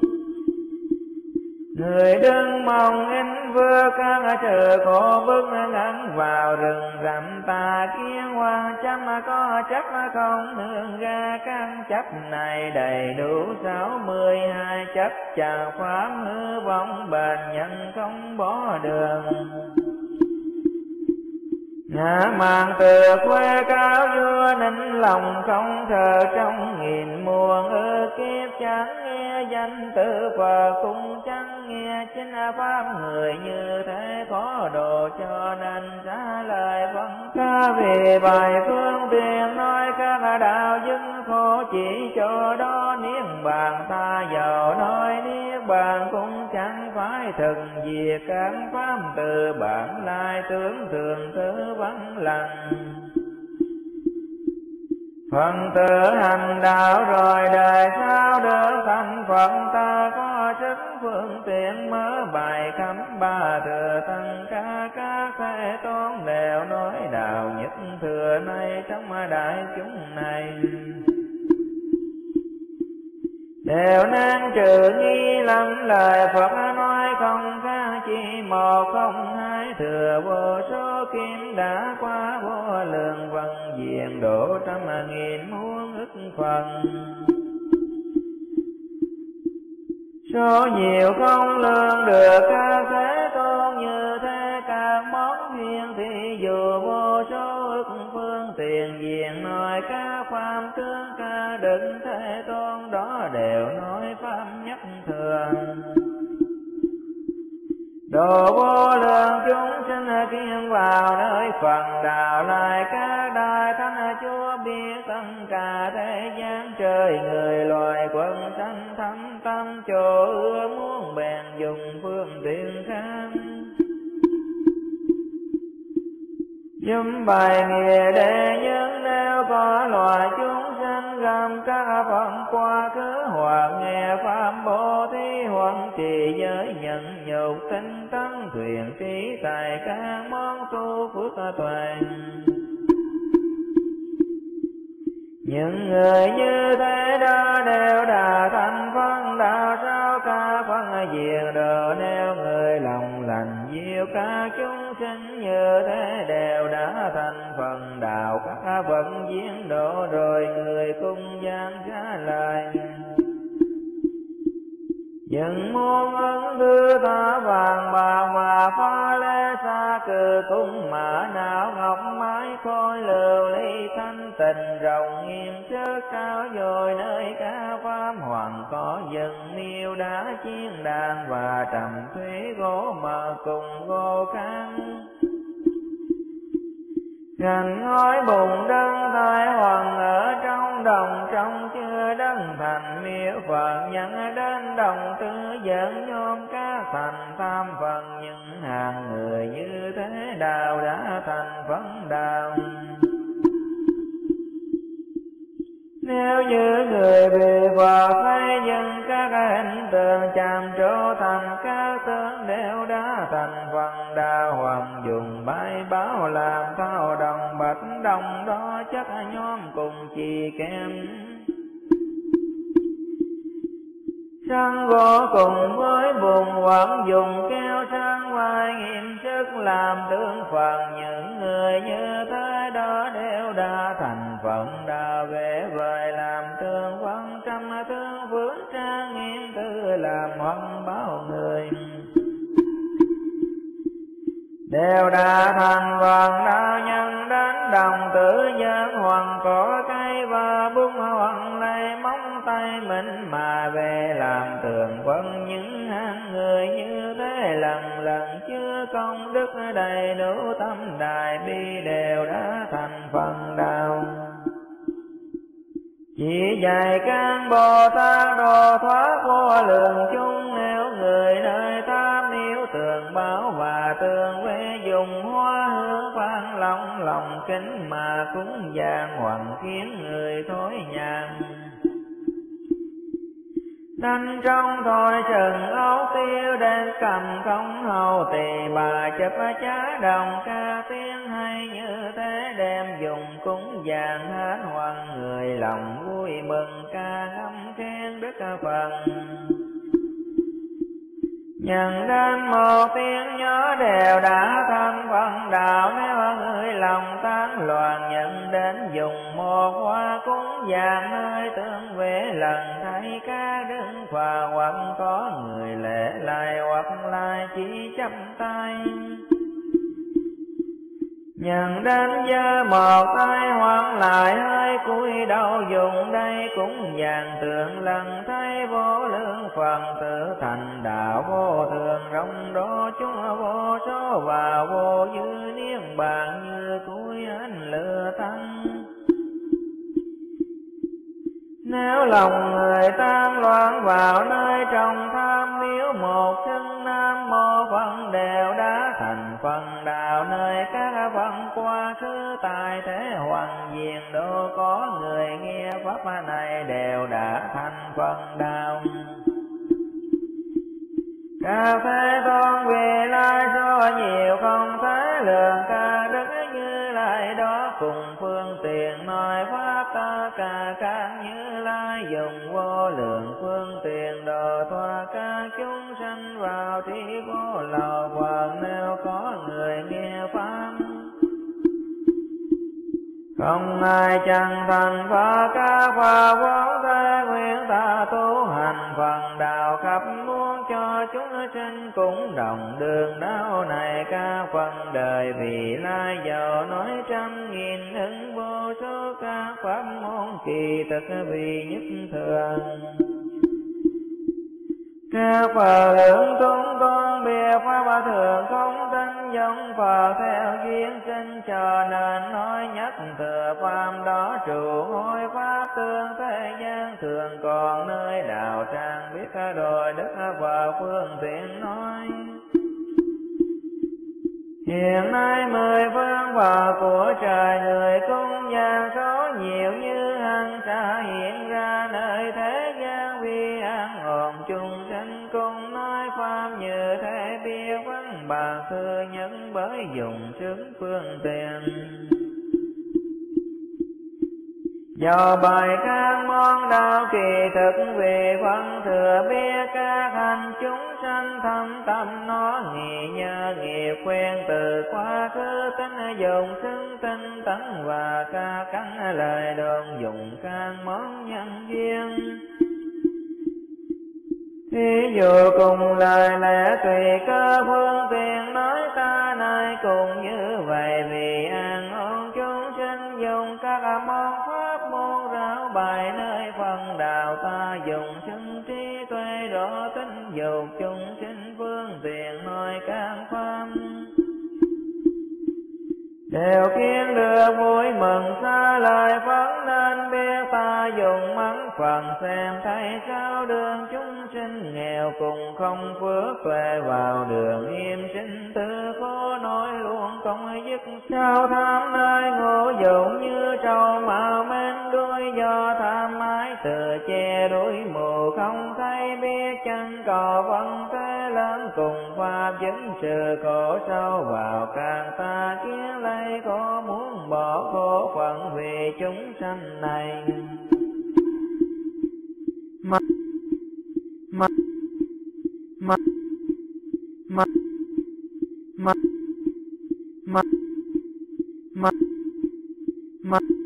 Người đừng mong in vừa các trừ khổ bước ngắn vào rừng rậm ta kiến hoàng chăm có chấp không nương ra căn chấp này đầy đủ 62 chấp chàng pháp hư vọng bền nhân không bỏ đường. Ngã màng từ quê cao vua nín lòng không thờ trong nghìn muôn ư kiếp chẳng nghe danh tự Phật cũng chẳng nghe chính pháp người như thế có độ cho nên trả lời vâng ca vì bài phương tiện nói các đạo dưng khổ chỉ cho đó niết bàn ta giàu nói niết bàn cũng chẳng phải thần diệt các pháp từ bản lai tướng thường thứ vắng lặng. Phần tử hành đạo rồi đời sau được thành Phật ta có sức phương tiện mở bài khắp ba thừa tăng ca các thế tôn đều nói đạo nhất thừa này trong đại chúng này. đều nên trừ nghi lầm lời Phật nói không khác chi một không hai, thừa vô số kim đã qua vô lượng vần diện độ trăm nghìn muôn ức phần. Số nhiều không lường được các thế tôn, như thế các món duyên thì dù vô số ức phương tiền diện nói các pháp tướng ca đức thế tôn, đó đều nói pháp nhất thường. Độ vô lượng chúng sinh kiên vào nơi phần đạo lại các đại thánh Chúa biết tất cả thế gian trời người loài quân sanh thâm tâm chỗ ưa muốn bèn dùng phương tiện khác. Dùm bài nghĩa để những nếu có loài chúng sinh gồm các phần quá khứ hoặc nghe pháp bố thí hoặc trì giới nhận nhục tinh tấn thuyền trí tại các món tu phước toàn. Những người như thế đó đều đã thành phân đạo sao ca phân diệt độ, nếu người lòng lành diệu các chúng sinh như thế đều đã thành phần đạo các vận diễn độ, rồi người cung gian trả lại. Những muôn ân đưa ta vàng bạc và pha lê xa cừ cung mã não ngọc mái khôi lưu ly thanh tình rộng nghiêng chớ cao dồi nơi ca pháp hoàng có dân niêu đá chiên đàn và trầm thủy gỗ mà cùng gỗ khăn. Gành ngói bùn đăng tai hoàng ở trong đồng trong chưa đấng thành miếu Phật, nhận đến đồng tư dẫn nhóm các thành tam phần. Những hàng người như thế đạo đã thành vấn đạo. Nếu như người bị Phật hay dừng các hình tượng chạm trổ thành các tướng đều đã thành phần đạo, hoàng dùng bái báo làm thao đồng bạch đồng đó chắc nhóm cùng chi kém. Sang vô cùng với vùng hoặc dùng keo sang vai nghiêm sức làm tướng phần. Những người như thế đó đều đã thành phận đạo, về vời làm tương phân trăm tương phước trang nghiêm tư làm hoằng báo người. Đều đã thành phần đạo nhân đến đồng tử nhân hoàng có cây và bung hoàng lấy móng tay mình mà về làm tường quân. Những hàng người như thế lần lần chưa công đức đầy đủ tâm đại bi đều đã thành phần đạo. Chỉ dạy các Bồ Tát độ thoát vô lượng chung, nếu người nơi tam yếu tường báo và tường về dùng hoa hương vang lòng lòng kính mà cúng dường hoàng khiến người thối nhàn. Đanh trong thôi sừng ấu tiêu đến cầm không hầu tỳ bà chụp chá đồng ca tiếng hay như thế đem dùng cúng dường hết hoàng người lòng vui mừng ca ngâm khen đức phần. Nhận đến một tiếng nhớ đều đã thân phần đạo, nếu người lòng tán loạn nhận đến dùng một hoa cúng dường nơi tương về lần thấy các đức Phật, hoặc có người lễ lại hoặc lại chỉ chắp tay. Nhận đến giơ một tay hoặc lại hơi cúi đầu dùng đây cũng dàn tượng lần thấy vô lượng phần tự thành đạo vô thường rộng đô chúng vô số và vô dư niết bàn như cuối ánh lửa tăng. Nếu lòng người tan loạn vào nơi trong tham miếu một chân nam mô Phật đều đã thành phần đạo, nơi các phần quá khứ tại thế hoàng diện độ có người nghe pháp này đều đã thành phần đạo. Các thế tôn vì lai số nhiều không thể lượng, ca đức Như Lai đó cùng phương tiện nói pháp tất cả các Như Lai dùng vô lượng phương tiện độ thoát các chúng sanh vào trí vô lậu. Phật nếu có người nghe pháp, không ai chẳng thành Phật. Các Phật vốn thế nguyện ta tu hành phần đạo khắp muôn, cho chúng sinh cũng đồng đường đạo này. Các phần đời vì lai giàu nói trăm nghìn ứng, vô số các pháp môn kỳ thực vì nhất thường. Các Phật lượng tung con biệt pháp thường không tin giống Phật theo duyên sinh, cho nên nói nhất thừa pháp đó trụ hối pháp tương thế gian thường. Còn nơi đạo tràng biết rồi đức Phật phương tiện nói, hiện nay 10 phương Phật của trời người cung gian số nhiều như hằng sa hiện ra nơi thế gian, vì an ổn chung sinh cùng nói pháp như thế biết vấn bà thừa nhân bởi dùng sức phương tiện. Do bài các món đạo kỳ thực vì phân thừa biết các hành chúng sanh thâm tâm nó nghi nhớ nghiệp quen từ quá khứ tính dùng xứng tinh tấn và các căn lời đồn dùng các món nhân duyên. Thí dụ cùng lời lẽ tùy cơ phương tiện nói ta nơi cùng như vậy, vì an ổn chúng sinh dùng các món pháp môn ráo bài nơi phần đạo ta dùng chân trí tuệ rõ tính dục chúng sinh phương tiện nói các pháp đều khiến được vui mừng xa lời phấn, nên biết ta dùng mắng phần xem thấy sao đường chúng sinh nghèo cùng không phước tuệ vào đường im sinh tư khó nói luôn không dứt. Sao tham nơi ngộ dụng như trâu màu men đuôi, do tham ái từ che đuôi mù không thấy biết chân cầu phân thế lớn cùng pháp chứng trừ khổ sâu vào càng ta kiến lấy có muốn bỏ khổ phận vì chúng sanh này. Mà mà mà mà mà mà mà